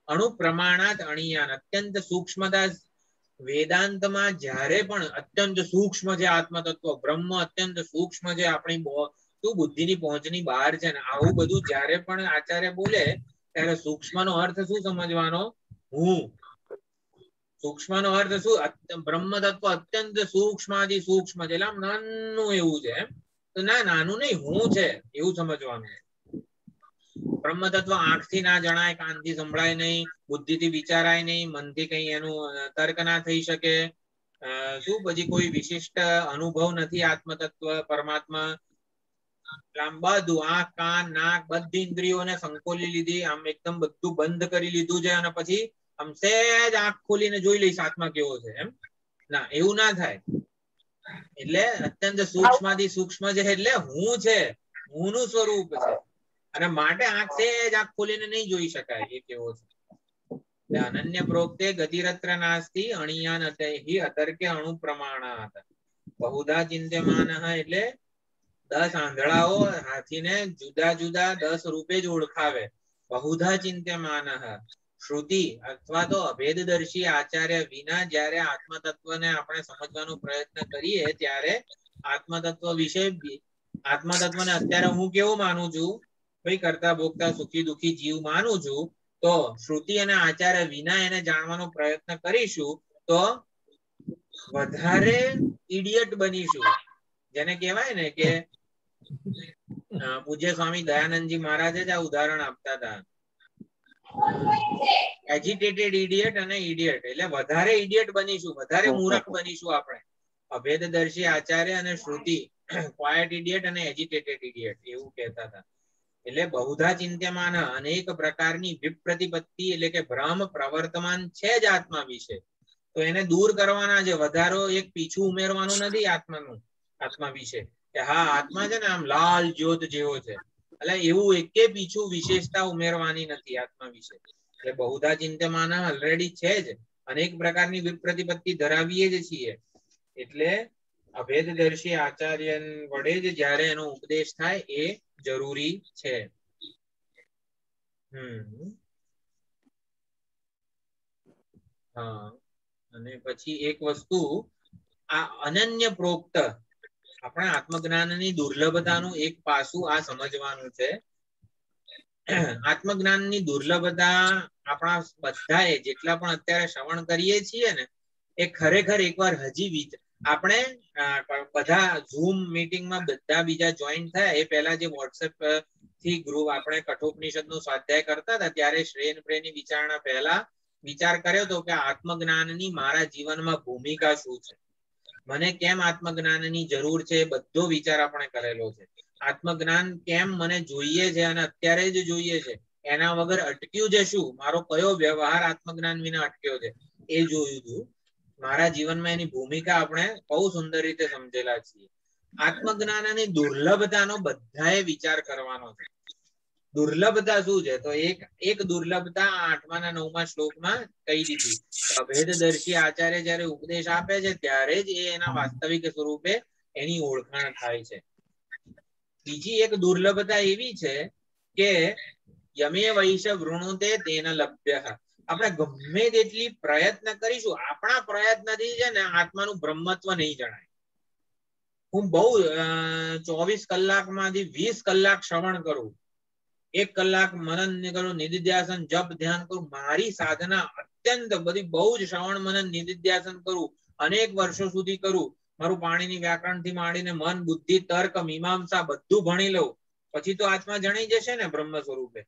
અણુપ્રમાણાત અણીયાન અત્યંત સૂક્ષ્મતા વેદાંતમાં જ્યારે પણ અત્યંત સૂક્ષ્મ છે આત્મતત્વ બ્રહ્મ અત્યંત સૂક્ષ્મ છે આપણી શું બુદ્ધિની પહોંચની બહાર છે ને આવું બધું જ્યારે પણ આચાર્ય બોલે ત્યારે સૂક્ષ્મનો અર્થ શું સમજવાનો હું સૂક્ષ્મ નો અર્થ શું બ્રહ્મ તત્વ અત્યંત સૂક્ષ્માદિ સૂક્ષ્મ છે એટલે આમ નાનું એવું છે એમ તો ના નાનું નહીં હું છે એવું સમજવાનું બ્રહ્મ તત્વ આંખથી ના જણાય કાનથી સંભળાય નહીં બુદ્ધિથી વિચારાય નહીં મનથી કઈ એનું તર્ક ના થઈ શકે શું પછી કોઈ વિશિષ્ટ અનુભવ નથી આત્મ તત્વ પરમાત્મા આમ બધું આંખ કાન નાક બધી ઇન્દ્રિયોને સંકોલી લીધી આમ એકદમ બધું બંધ કરી લીધું છે અને પછી આમ સહેજ આંખ ખોલીને જોઈ લઈશ આત્મા કેવો છે એમ ના એવું ના થાય એટલે અત્યંત સૂક્ષ્માથી સૂક્ષ્મ છે એટલે હું છે હું નું સ્વરૂપ છે અને માટે આંખ સહેજ આંખ ખોલીને નહીં જોઈ શકાય એ કેવો છે અનન્ય પ્રોક્તે ગતિરત્ર નાસ્તિ અણિયાન અતૈહિ અતર્કે અણુ પ્રમાણાત બહુધા ચિંત્યમાન એટલે દસ આંધળાઓ હાથીને જુદા જુદા દસ રૂપે જ ઓળખાવે બહુધા ચિંત્યમાન શ્રુતિ અથવા તો અભેદદર્શી આચાર્ય વિના જ્યારે આત્મતત્વને આપણે સમજવાનો પ્રયત્ન કરીએ ત્યારે આત્મતત્વ વિશે આત્મતત્વને અત્યારે હું કેવું માનું છું ભાઈ કરતા ભોગતા સુખી દુખી જીવ માનું છું તો શ્રુતિ અને આચાર્ય વિના એને જાણવાનો પ્રયત્ન કરીશું તો વધારે ઇડિયટ બનીશું જેને કહેવાય ને કે પૂજ્ય સ્વામી દયાનંદજી મહારાજે જ આ ઉદાહરણ આપતા હતા એજિટેટેડ ઇડિયટ અને ઇડિયટ એટલે વધારે ઇડિયટ બનીશું વધારે મૂર્ખ બનીશું આપણે અભેદદર્શી આચાર્ય અને શ્રુતિ ક્વાયટ ઇડિયટ અને એજિટેટેડ ઇડિયટ એવું કહેતા હતા એટલે બહુધા ચિંત્યમાન અનેક પ્રકારની વિપ્રતિપત્તિ એટલે કે ભ્રમ પ્રવર્તમાન છે જ આત્મા વિશે તો એને દૂર કરવાના છે વધારો એક પીછું ઉમેરવાનું નથી આત્માનું આત્મા વિશે કે હા આત્મા છે ને આમ લાલ જ્યોત જેવો છે એટલે એવું એકે પીછું વિશેષતા ઉમેરવાની નથી આત્મા વિશે એટલે બહુધા ચિંત્યમાન ઓલરેડી છે જ અનેક પ્રકારની વિપ્રતિપત્તિ ધરાવીએ જ છીએ એટલે અભેદદર્શી આચાર્ય વડે જ જ્યારે એનો ઉપદેશ થાય એ જરૂરી છે હમ હા અને પછી એક વસ્તુ આ અનન્ય પ્રોક્ત આપણે આત્મજ્ઞાનની દુર્લભતાનું એક પાસું આ સમજવાનું છે આત્મજ્ઞાનની દુર્લભતા આપણા બધાએ જેટલા પણ અત્યારે શ્રવણ કરીએ છીએ ને એ ખરેખર એકવાર હજી આપણે બધા ઝૂમ મીટિંગમાં બધા બીજા જોઈન થયા એ પહેલા જે વોટ્સએપ થી ગ્રુપ આપણે કઠોપનિષદ નો સ્વાધ્યાય કરતા હતા ત્યારે શ્રેય પ્રેની વિચારણા પહેલા વિચાર કર્યો હતો કે આત્મજ્ઞાનની મારા જીવનમાં ભૂમિકા શું છે મને કેમ આત્મજ્ઞાનની જરૂર છે બધો વિચાર આપણે કરેલો છે આત્મજ્ઞાન કેમ મને જોઈએ છે અને અત્યારે જ જોઈએ છે એના વગર અટક્યું છે શું મારો કયો વ્યવહાર આત્મજ્ઞાન વિના અટક્યો છે એ જોયું હતું મારા જીવનમાં એની ભૂમિકા આપણે બહુ સુંદર રીતે સમજેલા છીએ આત્મજ્ઞાનની દુર્લભતાનો બધાએ વિચાર કરવાનો છે દુર્લભતા શું છે તો એક એક દુર્લભતા આઠમા ના નવમા શ્લોકમાં કહી દીધી અભેદદર્શી આચાર્ય જયારે ઉપદેશ આપે છે ત્યારે જ એ એના વાસ્તવિક સ્વરૂપે એની ઓળખાણ થાય છે બીજી એક દુર્લભતા એવી છે કે યમે વૈશ વૃણુતે તેન લભ્ય આપણે ગમે તેટલી પ્રયત્ન કરીશું આપણા પ્રયત્નથી છે ને આત્માનું બ્રહ્મત્વ નહીં જણાય હું બહુ ચોવીસ કલાકમાંથી વીસ કલાક શ્રવણ કરું એક કલાક મનન કરું નિધિધ્યાસન જપ ધ્યાન કરું મારી સાધના અત્યંત બધી બહુ જ શ્રવણ મનન નિધિધ્યાસન કરું અનેક વર્ષો સુધી કરું મારું પાણીની વ્યાકરણ થી માંડીને મન બુદ્ધિ તર્ક મીમાંસા બધું ભણી લઉં પછી તો આત્મા જણાઈ જશે ને બ્રહ્મ સ્વરૂપે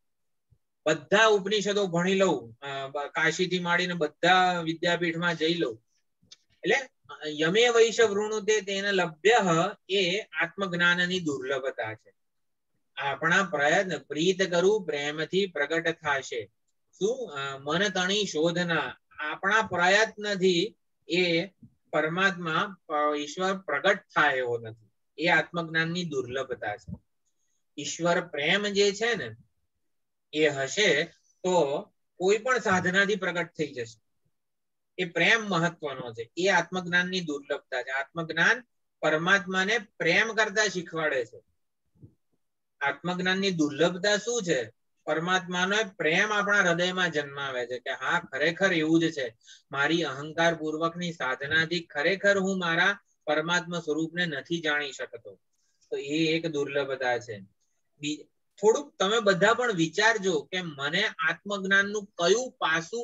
બધા ઉપનિષદો ભણી લઉં કાશી થી માંડીને બધા વિદ્યાપીઠમાં જઈ લઉં એટલે યમે વૈશ વૃણુતે તેન લભ્ય એ આત્મજ્ઞાનની દુર્લભતા છે આપણા પ્રયત્ન પ્રીત કરું પ્રેમથી પ્રગટ થશે શું મન તણી શોધના આપણા પ્રયત્નથી એ પરમાત્મા ઈશ્વર પ્રગટ થાય એવો નથી એ આત્મજ્ઞાનની દુર્લભતા છે ઈશ્વર પ્રેમ જે છે ને એ હશે તો કોઈ પણ સાધનાથી પ્રગટ થઈ જશે એ પ્રેમ મહત્વનો છે એ આત્મજ્ઞાનની દુર્લભતા છે આત્મજ્ઞાન પરમાત્માને પ્રેમ કરતા શીખવાડે છે આત્મજ્ઞાનની દુર્લભતા શું છે પરમાત્માનો પ્રેમ આપણા હૃદયમાં જન્માવે છે કે હા ખરેખર એવું જ છે, મારી અહંકાર પૂર્વકની સાધનાથી ખરેખર હું મારા પરમાત્મા સ્વરૂપને નથી જાણી શકતો. તો એ એક દુર્લભતા છે. થોડુંક તમે બધા પણ વિચારજો કે મને આત્મજ્ઞાનનું કયું પાસું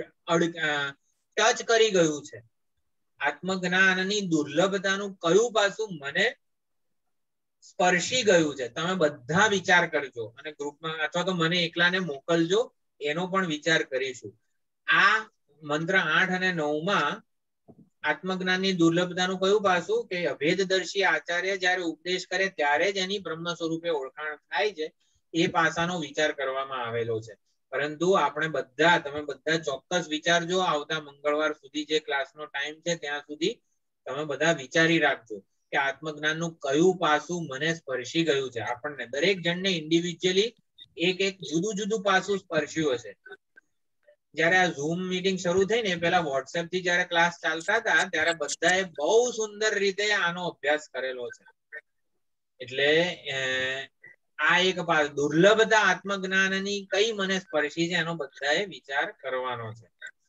ટચ કરી ગયું છે, આત્મજ્ઞાનની દુર્લભતાનું કયું પાસું મને સ્પર્શી ગયું છે. તમે બધા વિચાર કરજો અને ગ્રુપમાં અથવા તો મને એકલાને મોકલજો, એનો પણ વિચાર કરીશું. આ મંત્ર આઠ અને નવ માં આત્મજ્ઞાનની દુર્લભતાનું કયું પાસું કે અભેદદર્શી આચાર્ય જ્યારે ઉપદેશ કરે ત્યારે જ એની બ્રહ્મ સ્વરૂપે ઓળખાણ થાય છે, એ પાસાનો વિચાર કરવામાં આવેલો છે. પરંતુ આપણે બધા તમે બધા ચોક્કસ વિચારજો, આવતા મંગળવાર સુધી જે ક્લાસનો ટાઈમ છે ત્યાં સુધી તમે બધા વિચારી રાખજો કે આત્મજ્ઞાનનું કયું પાસું મને સ્પર્શી ગયું છે. આપણને દરેક જણને ઇન્ડિવિજ્યુઅલી એક એક જુદું જુદું પાસું સ્પર્શ્યું હશે. જયારે આ ઝૂમ મીટિંગ શરૂ થઈ ને પેલા વોટ્સએપ થી જયારે ક્લાસ ચાલતા હતા ત્યારે બધાએ બહુ સુંદર રીતે આનો અભ્યાસ કરેલો છે. એટલે આ એક દુર્લભતા આત્મજ્ઞાનની કઈ મને સ્પર્શી છે એનો બધાએ વિચાર કરવાનો છે.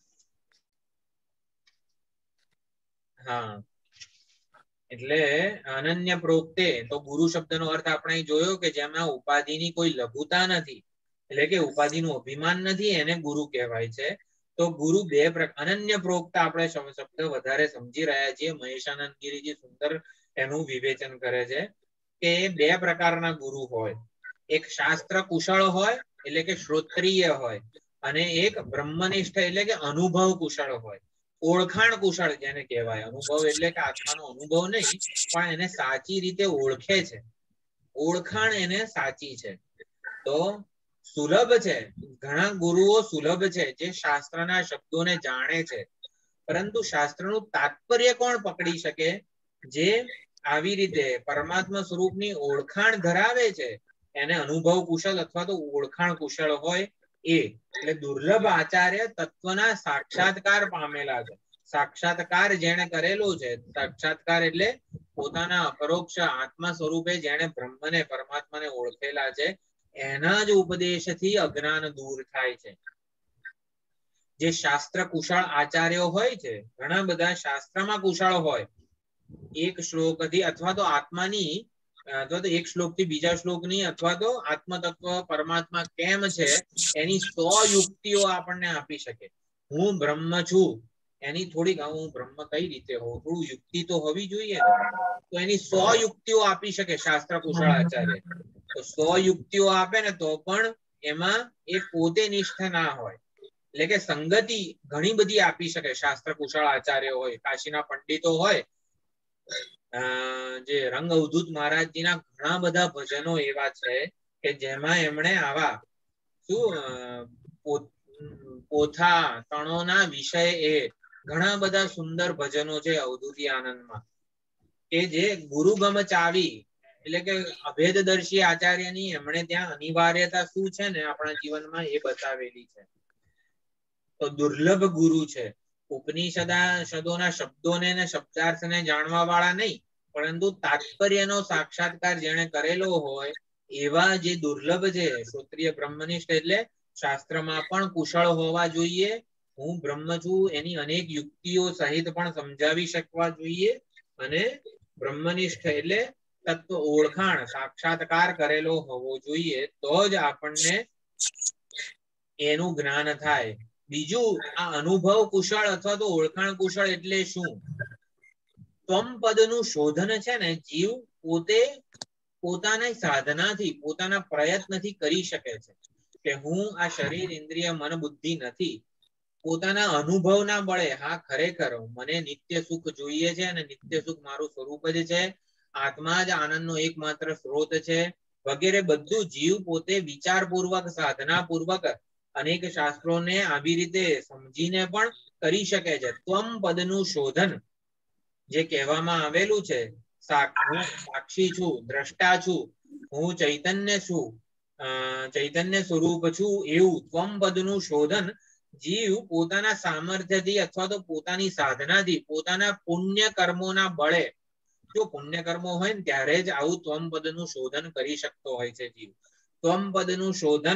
હા, એટલે અનન્ય પ્રોક્તે તો ગુરુ શબ્દનો અર્થ આપણે જોયો કે જેમાં ઉપાધિની કોઈ લઘુતા નથી, એટલે કે ઉપાધિનું અભિમાન નથી, એને ગુરુ કહેવાય છે. તો ગુરુ બે પ્રકાર, અનન્ય પ્રોક્ત આપણે શબ્દ વધારે સમજી રહ્યા છીએ. મહેશાનંદ ગિરીજી સુંદર એનું વિવેચન કરે છે કે બે પ્રકારના ગુરુ હોય, એક શાસ્ત્ર કુશળ હોય એટલે કે શ્રોત્રિય હોય, અને એક બ્રહ્મનિષ્ઠ એટલે કે અનુભવ કુશળ હોય, ઓળખાણ કુશળ જેને કહેવાય. અનુભવ એટલે કે આત્માનો અનુભવ નહીં, પણ એને સાચી રીતે ઓળખે છે, ઓળખાણ એને સાચી છે. તો સુલભ છે, ઘણા ગુરુઓ સુલભ છે જે શાસ્ત્રના શબ્દોને જાણે છે, પરંતુ શાસ્ત્રનું તાત્પર્ય કોણ પકડી શકે? જે આવી રીતે પરમાત્મા સ્વરૂપની ઓળખાણ ધરાવે છે, એને અનુભવ કુશળ અથવા તો ઓળખાણ કુશળ હોય એ. એટલે દુર્લભ આચાર્ય તત્વના સાક્ષાત્કાર પામેલા છે. સાક્ષાત્કાર જેણે કરેલો છે, સાક્ષાત્કાર એટલે પોતાના અપરોક્ષ આત્મા સ્વરૂપે જેણે બ્રહ્મને પરમાત્માને ઓળખેલા છે, એના જ ઉપદેશથી અજ્ઞાન દૂર થાય છે. જે શાસ્ત્ર કુશળ આચાર્યો હોય છે, ઘણા બધા શાસ્ત્રમાં કુશળ હોય, એક શ્લોકથી અથવા તો આત્માની અથવા તો એક શ્લોક થી બીજા શ્લોકની અથવા તો આત્મતત્વ પરમાત્મા કેમ છે એની સો યુક્તિઓ આપણને આપી શકે. હું બ્રહ્મ છું એની થોડીક હું બ્રહ્મ કઈ રીતે હોઉં, થોડું યુક્તિ તો હોવી જોઈએ ને. તો એની સો યુક્તિઓ આપી શકે શાસ્ત્ર કુશળ આચાર્ય. તો સો યુક્તિઓ આપે ને તો પણ એમાં એ પોતે નિષ્ઠ ના હોય, એટલે કે સંગતિ ઘણી બધી આપી શકે શાસ્ત્ર કુશળ આચાર્ય હોય. કાશીના પંડિતો હોય, જે રંગ અવધૂત મહારાજજીના ઘણા બધા ભજનો એવા છે કે જેમાં એમણે આવા શું પોથા તણોના વિષય એ ઘણા બધા સુંદર ભજનો છે અવધૂતી આનંદમાં, કે જે ગુરુગમ ચાવી એટલે કે અભેદદર્શી આચાર્યની એમણે ત્યાં અનિવાર્યતા શું છે ને આપણા જીવનમાં એ બતાવેલી છે. તો દુર્લભ ગુરુ છે. ઉપનિષદોના શબ્દોને ને શબ્દાર્થને જાણવા વાળા નહીં, પરંતુ તાત્પર્યનો સાક્ષાત્કાર જેણે કરેલો હોય એવા જે દુર્લભ છે. શ્રોત્રિય બ્રહ્મનિષ્ઠ એટલે શાસ્ત્રમાં પણ કુશળ હોવા જોઈએ, હું બ્રહ્મ છું એની અનેક યુક્તિઓ સહિત પણ સમજાવી શકવા જોઈએ, અને બ્રહ્મનિષ્ઠ એટલે તત્વ ઓળખાણ સાક્ષાત્કાર કરેલો હોવો જોઈએ, તો જ આપણને એનું જ્ઞાન થાય. બીજું, આ અનુભવ કુશળ અથવા તો ઓળખાણ કુશળ એટલે શું? ત્વમ પદનું શોધન છે ને જીવ પોતે પોતાની સાધનાથી પોતાના પ્રયત્નથી કરી શકે છે કે હું આ શરીર ઇન્દ્રિય મન બુદ્ધિ નથી, પોતાના અનુભવના બળે હા ખરેખર મને નિત્ય સુખ જોઈએ છે અને નિત્ય સુખ મારું સ્વરૂપ જ છે, આત્મા જ આનંદનો એકમાત્ર સ્ત્રોત છે, વગેરે બધું જીવ પોતે વિચારપૂર્વક સાધનાપૂર્વક અનેક શાસ્ત્રોને આવી રીતે સમજીને પણ કરી શકે છે. ત્વમ પદનું શોધન જે કહેવામાં આવેલું છે, હું સાક્ષી છું, દ્રષ્ટા છું, હું ચૈતન્ય છું, ચૈતન્ય સ્વરૂપ છું, એવું ત્વમ પદનું શોધન જીવ પોતાના સામર્થ્યથી અથવા તો પોતાની સાધનાથી પોતાના પુણ્ય કર્મોના બળે, જો પુણ્ય કર્મો હોય ને ત્યારે જ આવું ત્વમ પદનું શોધન કરી શકતો હોય છે જીવ. ત્વમ પદનું શોધન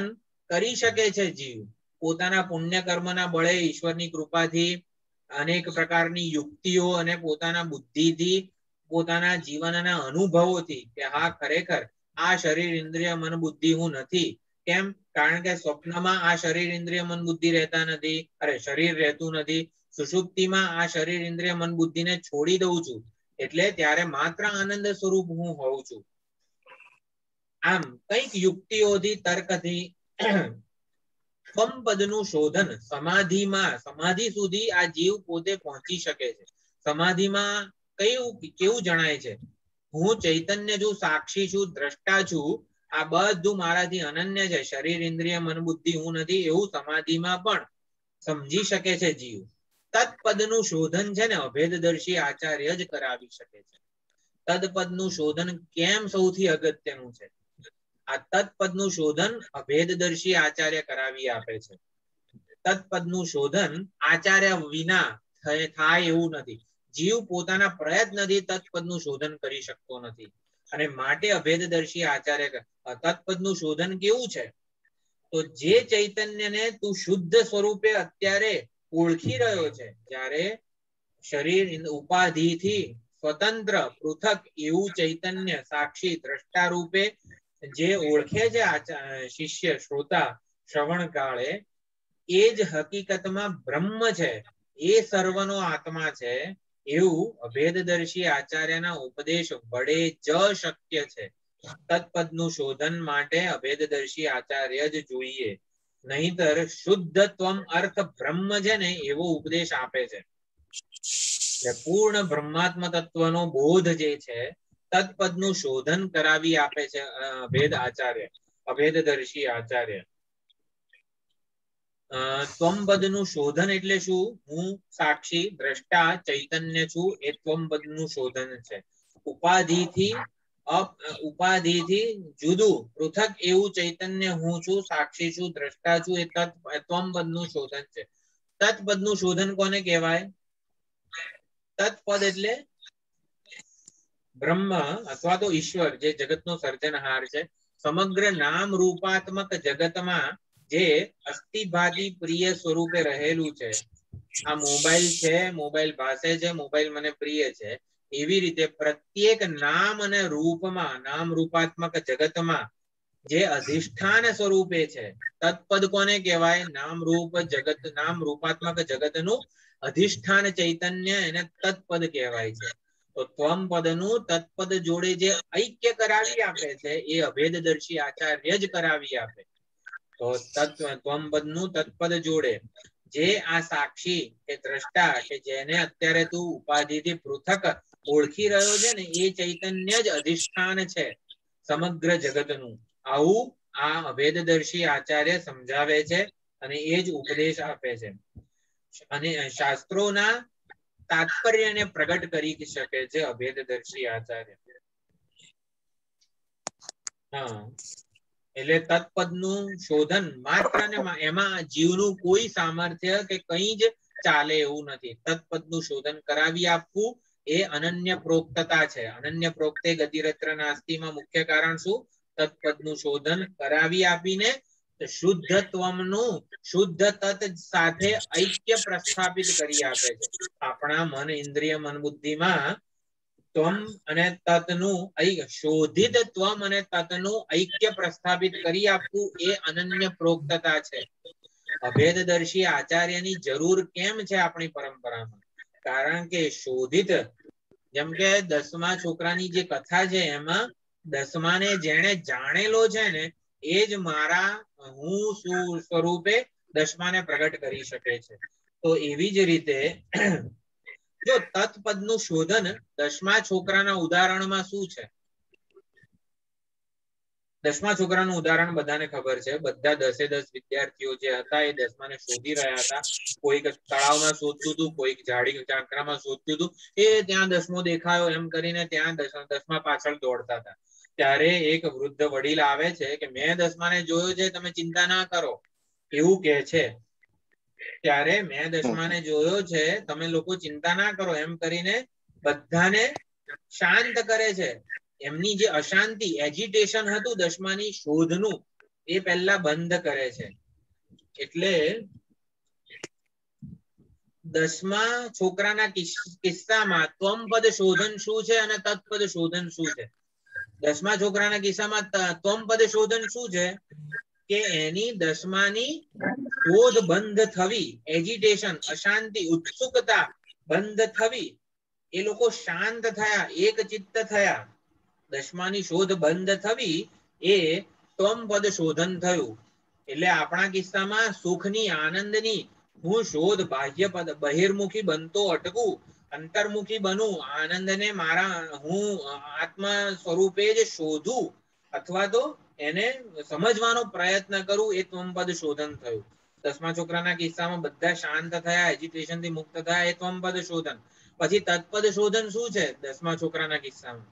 કરી શકે છે જીવ. પોતાના પુણ્ય કર્મના બળે ઈશ્વરની કૃપાથી અનેક પ્રકારની યુક્તિઓ અને પોતાના બુદ્ધિથી પોતાના જીવનના અનુભવોથી કે હા ખરેખર આ શરીર ઇન્દ્રિય મન બુદ્ધિ હું નથી. કેમ? કારણ કે સ્વપ્નમાં આ શરીર ઇન્દ્રિય મન બુદ્ધિ રહેતા નથી, અરે શરીર રહેતું નથી. સુષુપ્તિમાં આ શરીર ઇન્દ્રિય મન બુદ્ધિને છોડી દઉં છું એટલે ત્યારે માત્ર આનંદ સ્વરૂપ હું હોઉં છું. આમ કઈક યુક્તિઓથી તર્કથી ત્વમ પદનું શોધન સમાધિમાં સમાધિ સુધી આ જીવ પોતે પહોંચી શકે છે. સમાધિમાં કયું કેવું જણાય છે? હું ચૈતન્ય છું, સાક્ષી છું, દ્રષ્ટા છું, આ બધું મારાથી અનન્ય છે, શરીર ઇન્દ્રિય મન બુદ્ધિ હું નથી, એવું સમાધિમાં પણ સમજી શકે છે જીવ. તત્પદનું શોધન છે ને અભેદદર્શી આચાર્ય જ કરાવી શકે છે. તદપદનું શોધન કેમ સૌથી અગત્યનું છે? આ તત્પદનું શોધન અભેદદર્શી આચાર્ય કરાવી આપે છે. તત્પદનું શોધન આચાર્ય વિના થાય એવું નથી. જીવ પોતાના પ્રયત્નથી તત્પદનું શોધન કરી શકતો નથી અને માટે અભેદદર્શી આચાર્ય. તત્પદનું શોધન કેવું છે? તો જે ચૈતન્યને તું શુદ્ધ સ્વરૂપે અત્યારે ઓળખી રહ્યો છે, જ્યારે શરીર ઉપાધિથી સ્વતંત્ર પૃથક એવું ચૈતન્ય સાક્ષી દ્રષ્ટા રૂપે જે ઓળખે છે શિષ્ય શ્રોતા શ્રવણ કાળે, એ જ હકીકતમાં બ્રહ્મ છે, એ સર્વનો આત્મા છે, એવું અભેદદર્શી આચાર્યના ઉપદેશ વડે જ શક્ય છે. તત્પદનું શોધન માટે અભેદદર્શી આચાર્ય જ જોઈએ, નહીતર શુદ્ધત્વમ અર્થ બ્રહ્મ છે ને એવો ઉપદેશ આપે છે. પૂર્ણ બ્રહ્માત્મ તત્વનો બોધ જે છે તત્પદનું શોધન કરાવી આપે છે અભેદ આચાર્ય, અભેદદર્શી આચાર્ય. ત્વમ પદનું શોધન એટલે શું? હું સાક્ષી દ્રષ્ટા ચૈતન્ય છું, એ ત્વમ પદનું શોધન છે. ઉપાધિથી ઉપાધિથી જુદું પૃથક એવું ચૈતન્ય હું છું, સાક્ષી છું, દ્રષ્ટા છું, એ ત્વમ પદનું શોધન છે. તત્પદનું શોધન કોને કહેવાય? તત્પદ એટલે બ્રહ્મ અથવા તો ઈશ્વર, જે જગતનો સર્જનહાર છે. સમગ્ર નામ રૂપાત્મક જગતમાં જે અસ્થિભાતી પ્રિય સ્વરૂપે રહેલું છે. આ મોબાઈલ છે, મોબાઈલ ભાષે છે, મોબાઈલ મને પ્રિય છે, એવી રીતે પ્રત્યેક નામ અને રૂપમાં નામ રૂપાત્મક જગતમાં જે અધિષ્ઠાન સ્વરૂપે છે, તત્પદ કોને કહેવાય? નામ રૂપ જગત, નામ રૂપાત્મક જગતનું અધિષ્ઠાન ચૈતન્ય, એને તત્પદ કહેવાય છે. તો ત્વમ પદનું તત્પદ જોડે જે ઐક્ય કરાવી આપે છે એ અભેદદર્શી આચાર્ય જ કરાવી આપે. તો ત્વમ પદનું તત્પદ જોડે જે આ સાક્ષી કે દ્રષ્ટા કે જેને અત્યારે તું ઉપાધિથી પૃથક ઓળખી રહ્યો છે ને, એ ચૈતન્ય જ અધિષ્ઠાન છે સમગ્ર જગતનું, આવું આ અભેદદર્શી આચાર્ય સમજાવે છે અને એ જ ઉપદેશ આપે છે. અને શાસ્ત્રોના તાત્પર્યને પ્રગટ કરી શકે છે અભેદદર્શી આચાર્ય. હા, એટલે તત્પદનું શોધન માત્ર ને એમાં જીવનું કોઈ સામર્થ્ય કે કંઈ જ ચાલે એવું નથી. તત્પદનું શોધન કરાવી આપવું એ અનન્ય પ્રોક્તતા છે. અનન્ય પ્રોક્તે ગતિરત્ર નાસ્તિમાં મુખ્ય કારણ શું? તત્પદનું શોધન કરાવી આપીને શુદ્ધત્વનું શુદ્ધ તત સાથે ઐક્ય પ્રસ્થાપિત કરી આપે છે. આપણા મન ઇન્દ્રિય મન બુદ્ધિમાં ત્વમ અને તતનું શોધિત ત્વમ અને તતનું ઐક્ય પ્રસ્થાપિત કરી આપવું એ અનન્ય પ્રોક્તતા છે. અભેદદર્શી આચાર્યની જરૂર કેમ છે આપણી પરંપરામાં? કારણ કે શોધિત, જેમ કે દસમા છોકરાની જે કથા છે એમાં દસમાને જેણે જાણેલો છે ને એ જ મારા હું સ્વરૂપે દસમાને પ્રગટ કરી શકે છે. તો એવી જ રીતે જો તત્પદનું શોધન દસમા છોકરાના ઉદાહરણમાં શું છે? દસમા છોકરાનું ઉદાહરણ બધાને ખબર છે. બધા દસે દસ વિદ્યાર્થીઓ જે હતા એ દસમાને શોધી રહ્યા હતા. કોઈક તળાવમાં શોધતું હતું, કોઈક ઝાડી ઝાંખરામાં શોધતું હતું, એ ત્યાં દસમો દેખાયો એમ કરીને ત્યાં દસમા પાછળ દોડતા હતા. ત્યારે એક વૃદ્ધ વડીલ આવે છે કે મેં દસમાને જોયો છે, તમે ચિંતા ના કરો, એવું કે છે. ત્યારે મેં દસમાને જોયો છે, તમે લોકો ચિંતા ના કરો એમ કરીને બધાને શાંત કરે છે. એમની જે અશાંતિ, એજિટેશન હતું દસમાની શોધનું, એ પહેલા બંધ કરે છે. એટલે દસમા છોકરાના કિસ્સામાં ત્વમ પદ શોધન શું છે અને તત્પદ શોધન શું છે? દસમા છોકરાના કિસ્સામાં ત્વમ પદ શોધન શું છે કે એની દસમાની શોધ બંધ થવી, એજિટેશન, અશાંતિ, ઉત્સુકતા બંધ થવી, એ લોકો શાંત થયા, એક ચિત્ત થયા, દસમાની શોધ બંધ થવી એ ત્વમ પદ શોધન થયું. એટલે આપણા કિસ્સામાં સુખની, આનંદની હું શોધ બાહ્ય પદ બહિર્મુખી બનતો અટકું, અંતર્મુખી બનું, આનંદને મારા હું આત્મા સ્વરૂપે જ શોધું અથવા તો એને સમજવાનો પ્રયત્ન કરું, એ ત્વમપદ શોધન થયું. દસમા છોકરાના કિસ્સામાં બધા શાંત થયા, એજિટેશન થી મુક્ત થયા, એ ત્વમપદ શોધન. પછી તત્પદ શોધન શું છે દસમા છોકરાના કિસ્સામાં?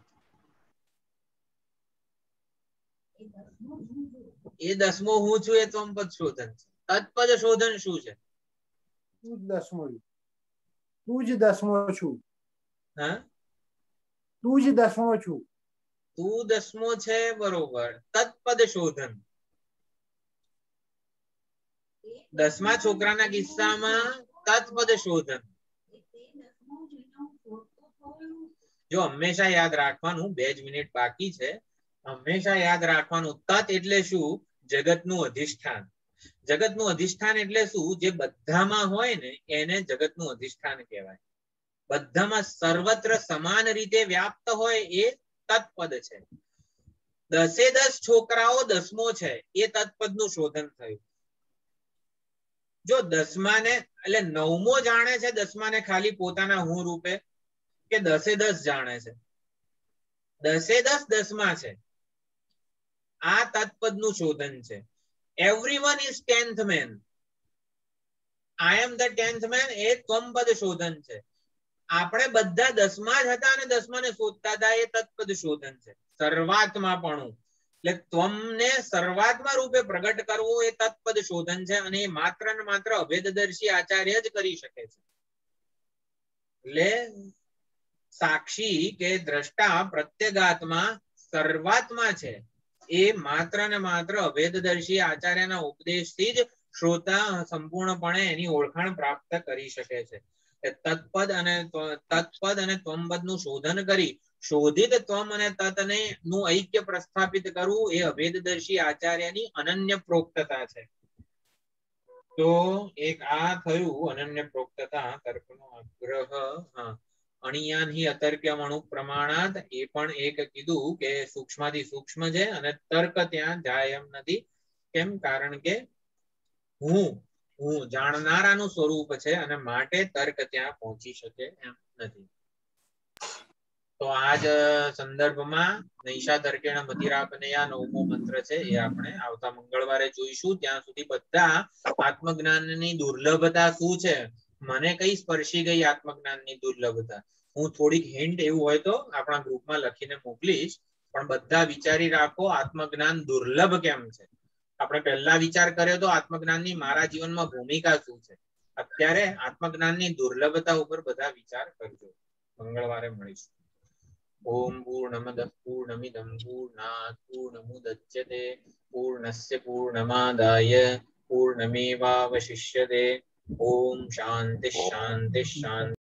એ દસમો હું છું એ ત્વમપદ શોધન છે. તત્પદ શોધન શું છે? તું જ દસમો તું જ દસમો છું. હા, તું જ દસમો છું. તું દસમો છે, બરોબર. તત્પદ શોધન દસમા છોકરાના કિસ્સામાં તત્પદ શોધન. જો હંમેશા યાદ રાખવાનું, બે જ મિનિટ બાકી છે, હંમેશા યાદ રાખવાનું તત એટલે શું? જગતનું અધિષ્ઠાન. જગતનું અધિષ્ઠાન એટલે શું? જે બધામાં હોય ને એને જગતનું અધિષ્ઠાન કહેવાય. બધામાં સર્વત્ર સમાન રીતે વ્યાપ્ત હોય એ તત્પદ છે. દસે દસ છોકરાઓ દસમો છે, એ તત્પદનું શોધન થયું. જો દસમાને એટલે નવમો જાણે છે દસમાને ખાલી પોતાના હું રૂપે, કે દસે દસ જાણે છે? દસે દસ દસમા છે, આ તત્પદનું શોધન છે. Everyone is tenth man, I am the tenth man, એ ત્વમપદ શોધન છે. આપણે બધા દસમા જ હતા અને દસમાને શોધતા હતા, એ તત્પદ શોધન છે. સર્વાત્મા પણ એટલે ત્વમને સર્વાત્મા રૂપે પ્રગટ કરવો એ તત્પદ શોધન છે. અને એ માત્ર ને માત્ર અભેદદર્શી આચાર્ય જ કરી શકે છે. એટલે સાક્ષી કે દ્રષ્ટા પ્રત્યેગાત્મા સર્વાત્મા છે, એ માત્ર ને માત્ર અભેદદર્શી આચાર્યના ઉપદેશથી જ શ્રોતા સંપૂર્ણપણે એની ઓળખાણ પ્રાપ્ત કરી શકે છે. તત્પદ અને તત્પદ અને ત્વમપદ નું શોધન કરી શોધિત ત્વમ અને તત્ને નું ઐક્ય પ્રસ્થાપિત કરવું એ અભેદદર્શી આચાર્યની અનન્ય પ્રોક્તતા છે. તો એક આ થયું અનન્ય પ્રોક્તતા, તર્કનો આગ્રહ. હા, અણિયાન હિ અતર્ક્યમ અણુ પ્રમાણાત, એ પણ એક કીધું કે સૂક્ષ્મથી સૂક્ષ્મ છે અને તર્ક ત્યાં જાય એમ નથી. કેમ? કારણ કે હું હું જાણનારાનું સ્વરૂપ છે અને માટે તર્ક ત્યાં પહોંચી શકે એમ નથી. તો આજ સંદર્ભમાં નૈષા તર્કેણ મતિરાપનયા નવમો મંત્ર છે, એ આપણે આવતા મંગળવારે જોઈશું. ત્યાં સુધી બધા આત્મજ્ઞાનની દુર્લભતા શું છે, મને કઈ સ્પર્શી ગઈ આત્મજ્ઞાનની દુર્લભતા, હું થોડીક હિન્ટ એવું હોય તો આપણા ગ્રુપમાં લખીને મોકલીશ. પણ બધા વિચારી રાખો આત્મજ્ઞાન દુર્લભ કેમ છે. આપણે પહેલા વિચાર કર્યો તો આત્મજ્ઞાનની મારા જીવનમાં ભૂમિકા શું છે. અત્યારે આત્મજ્ઞાનની દુર્લભતા ઉપર બધા વિચાર કરજો. મંગળવારે મળીશું. ઓમ પૂર્ણમદ પૂર્ણમિદં પૂર્ણાત પૂર્ણમુદચ્યતે પૂર્ણસ્ય પૂર્ણમાદાય પૂર્ણમેવાવશિષ્યતે. ઓમ શાંતિ શાંતિ શાંતિ.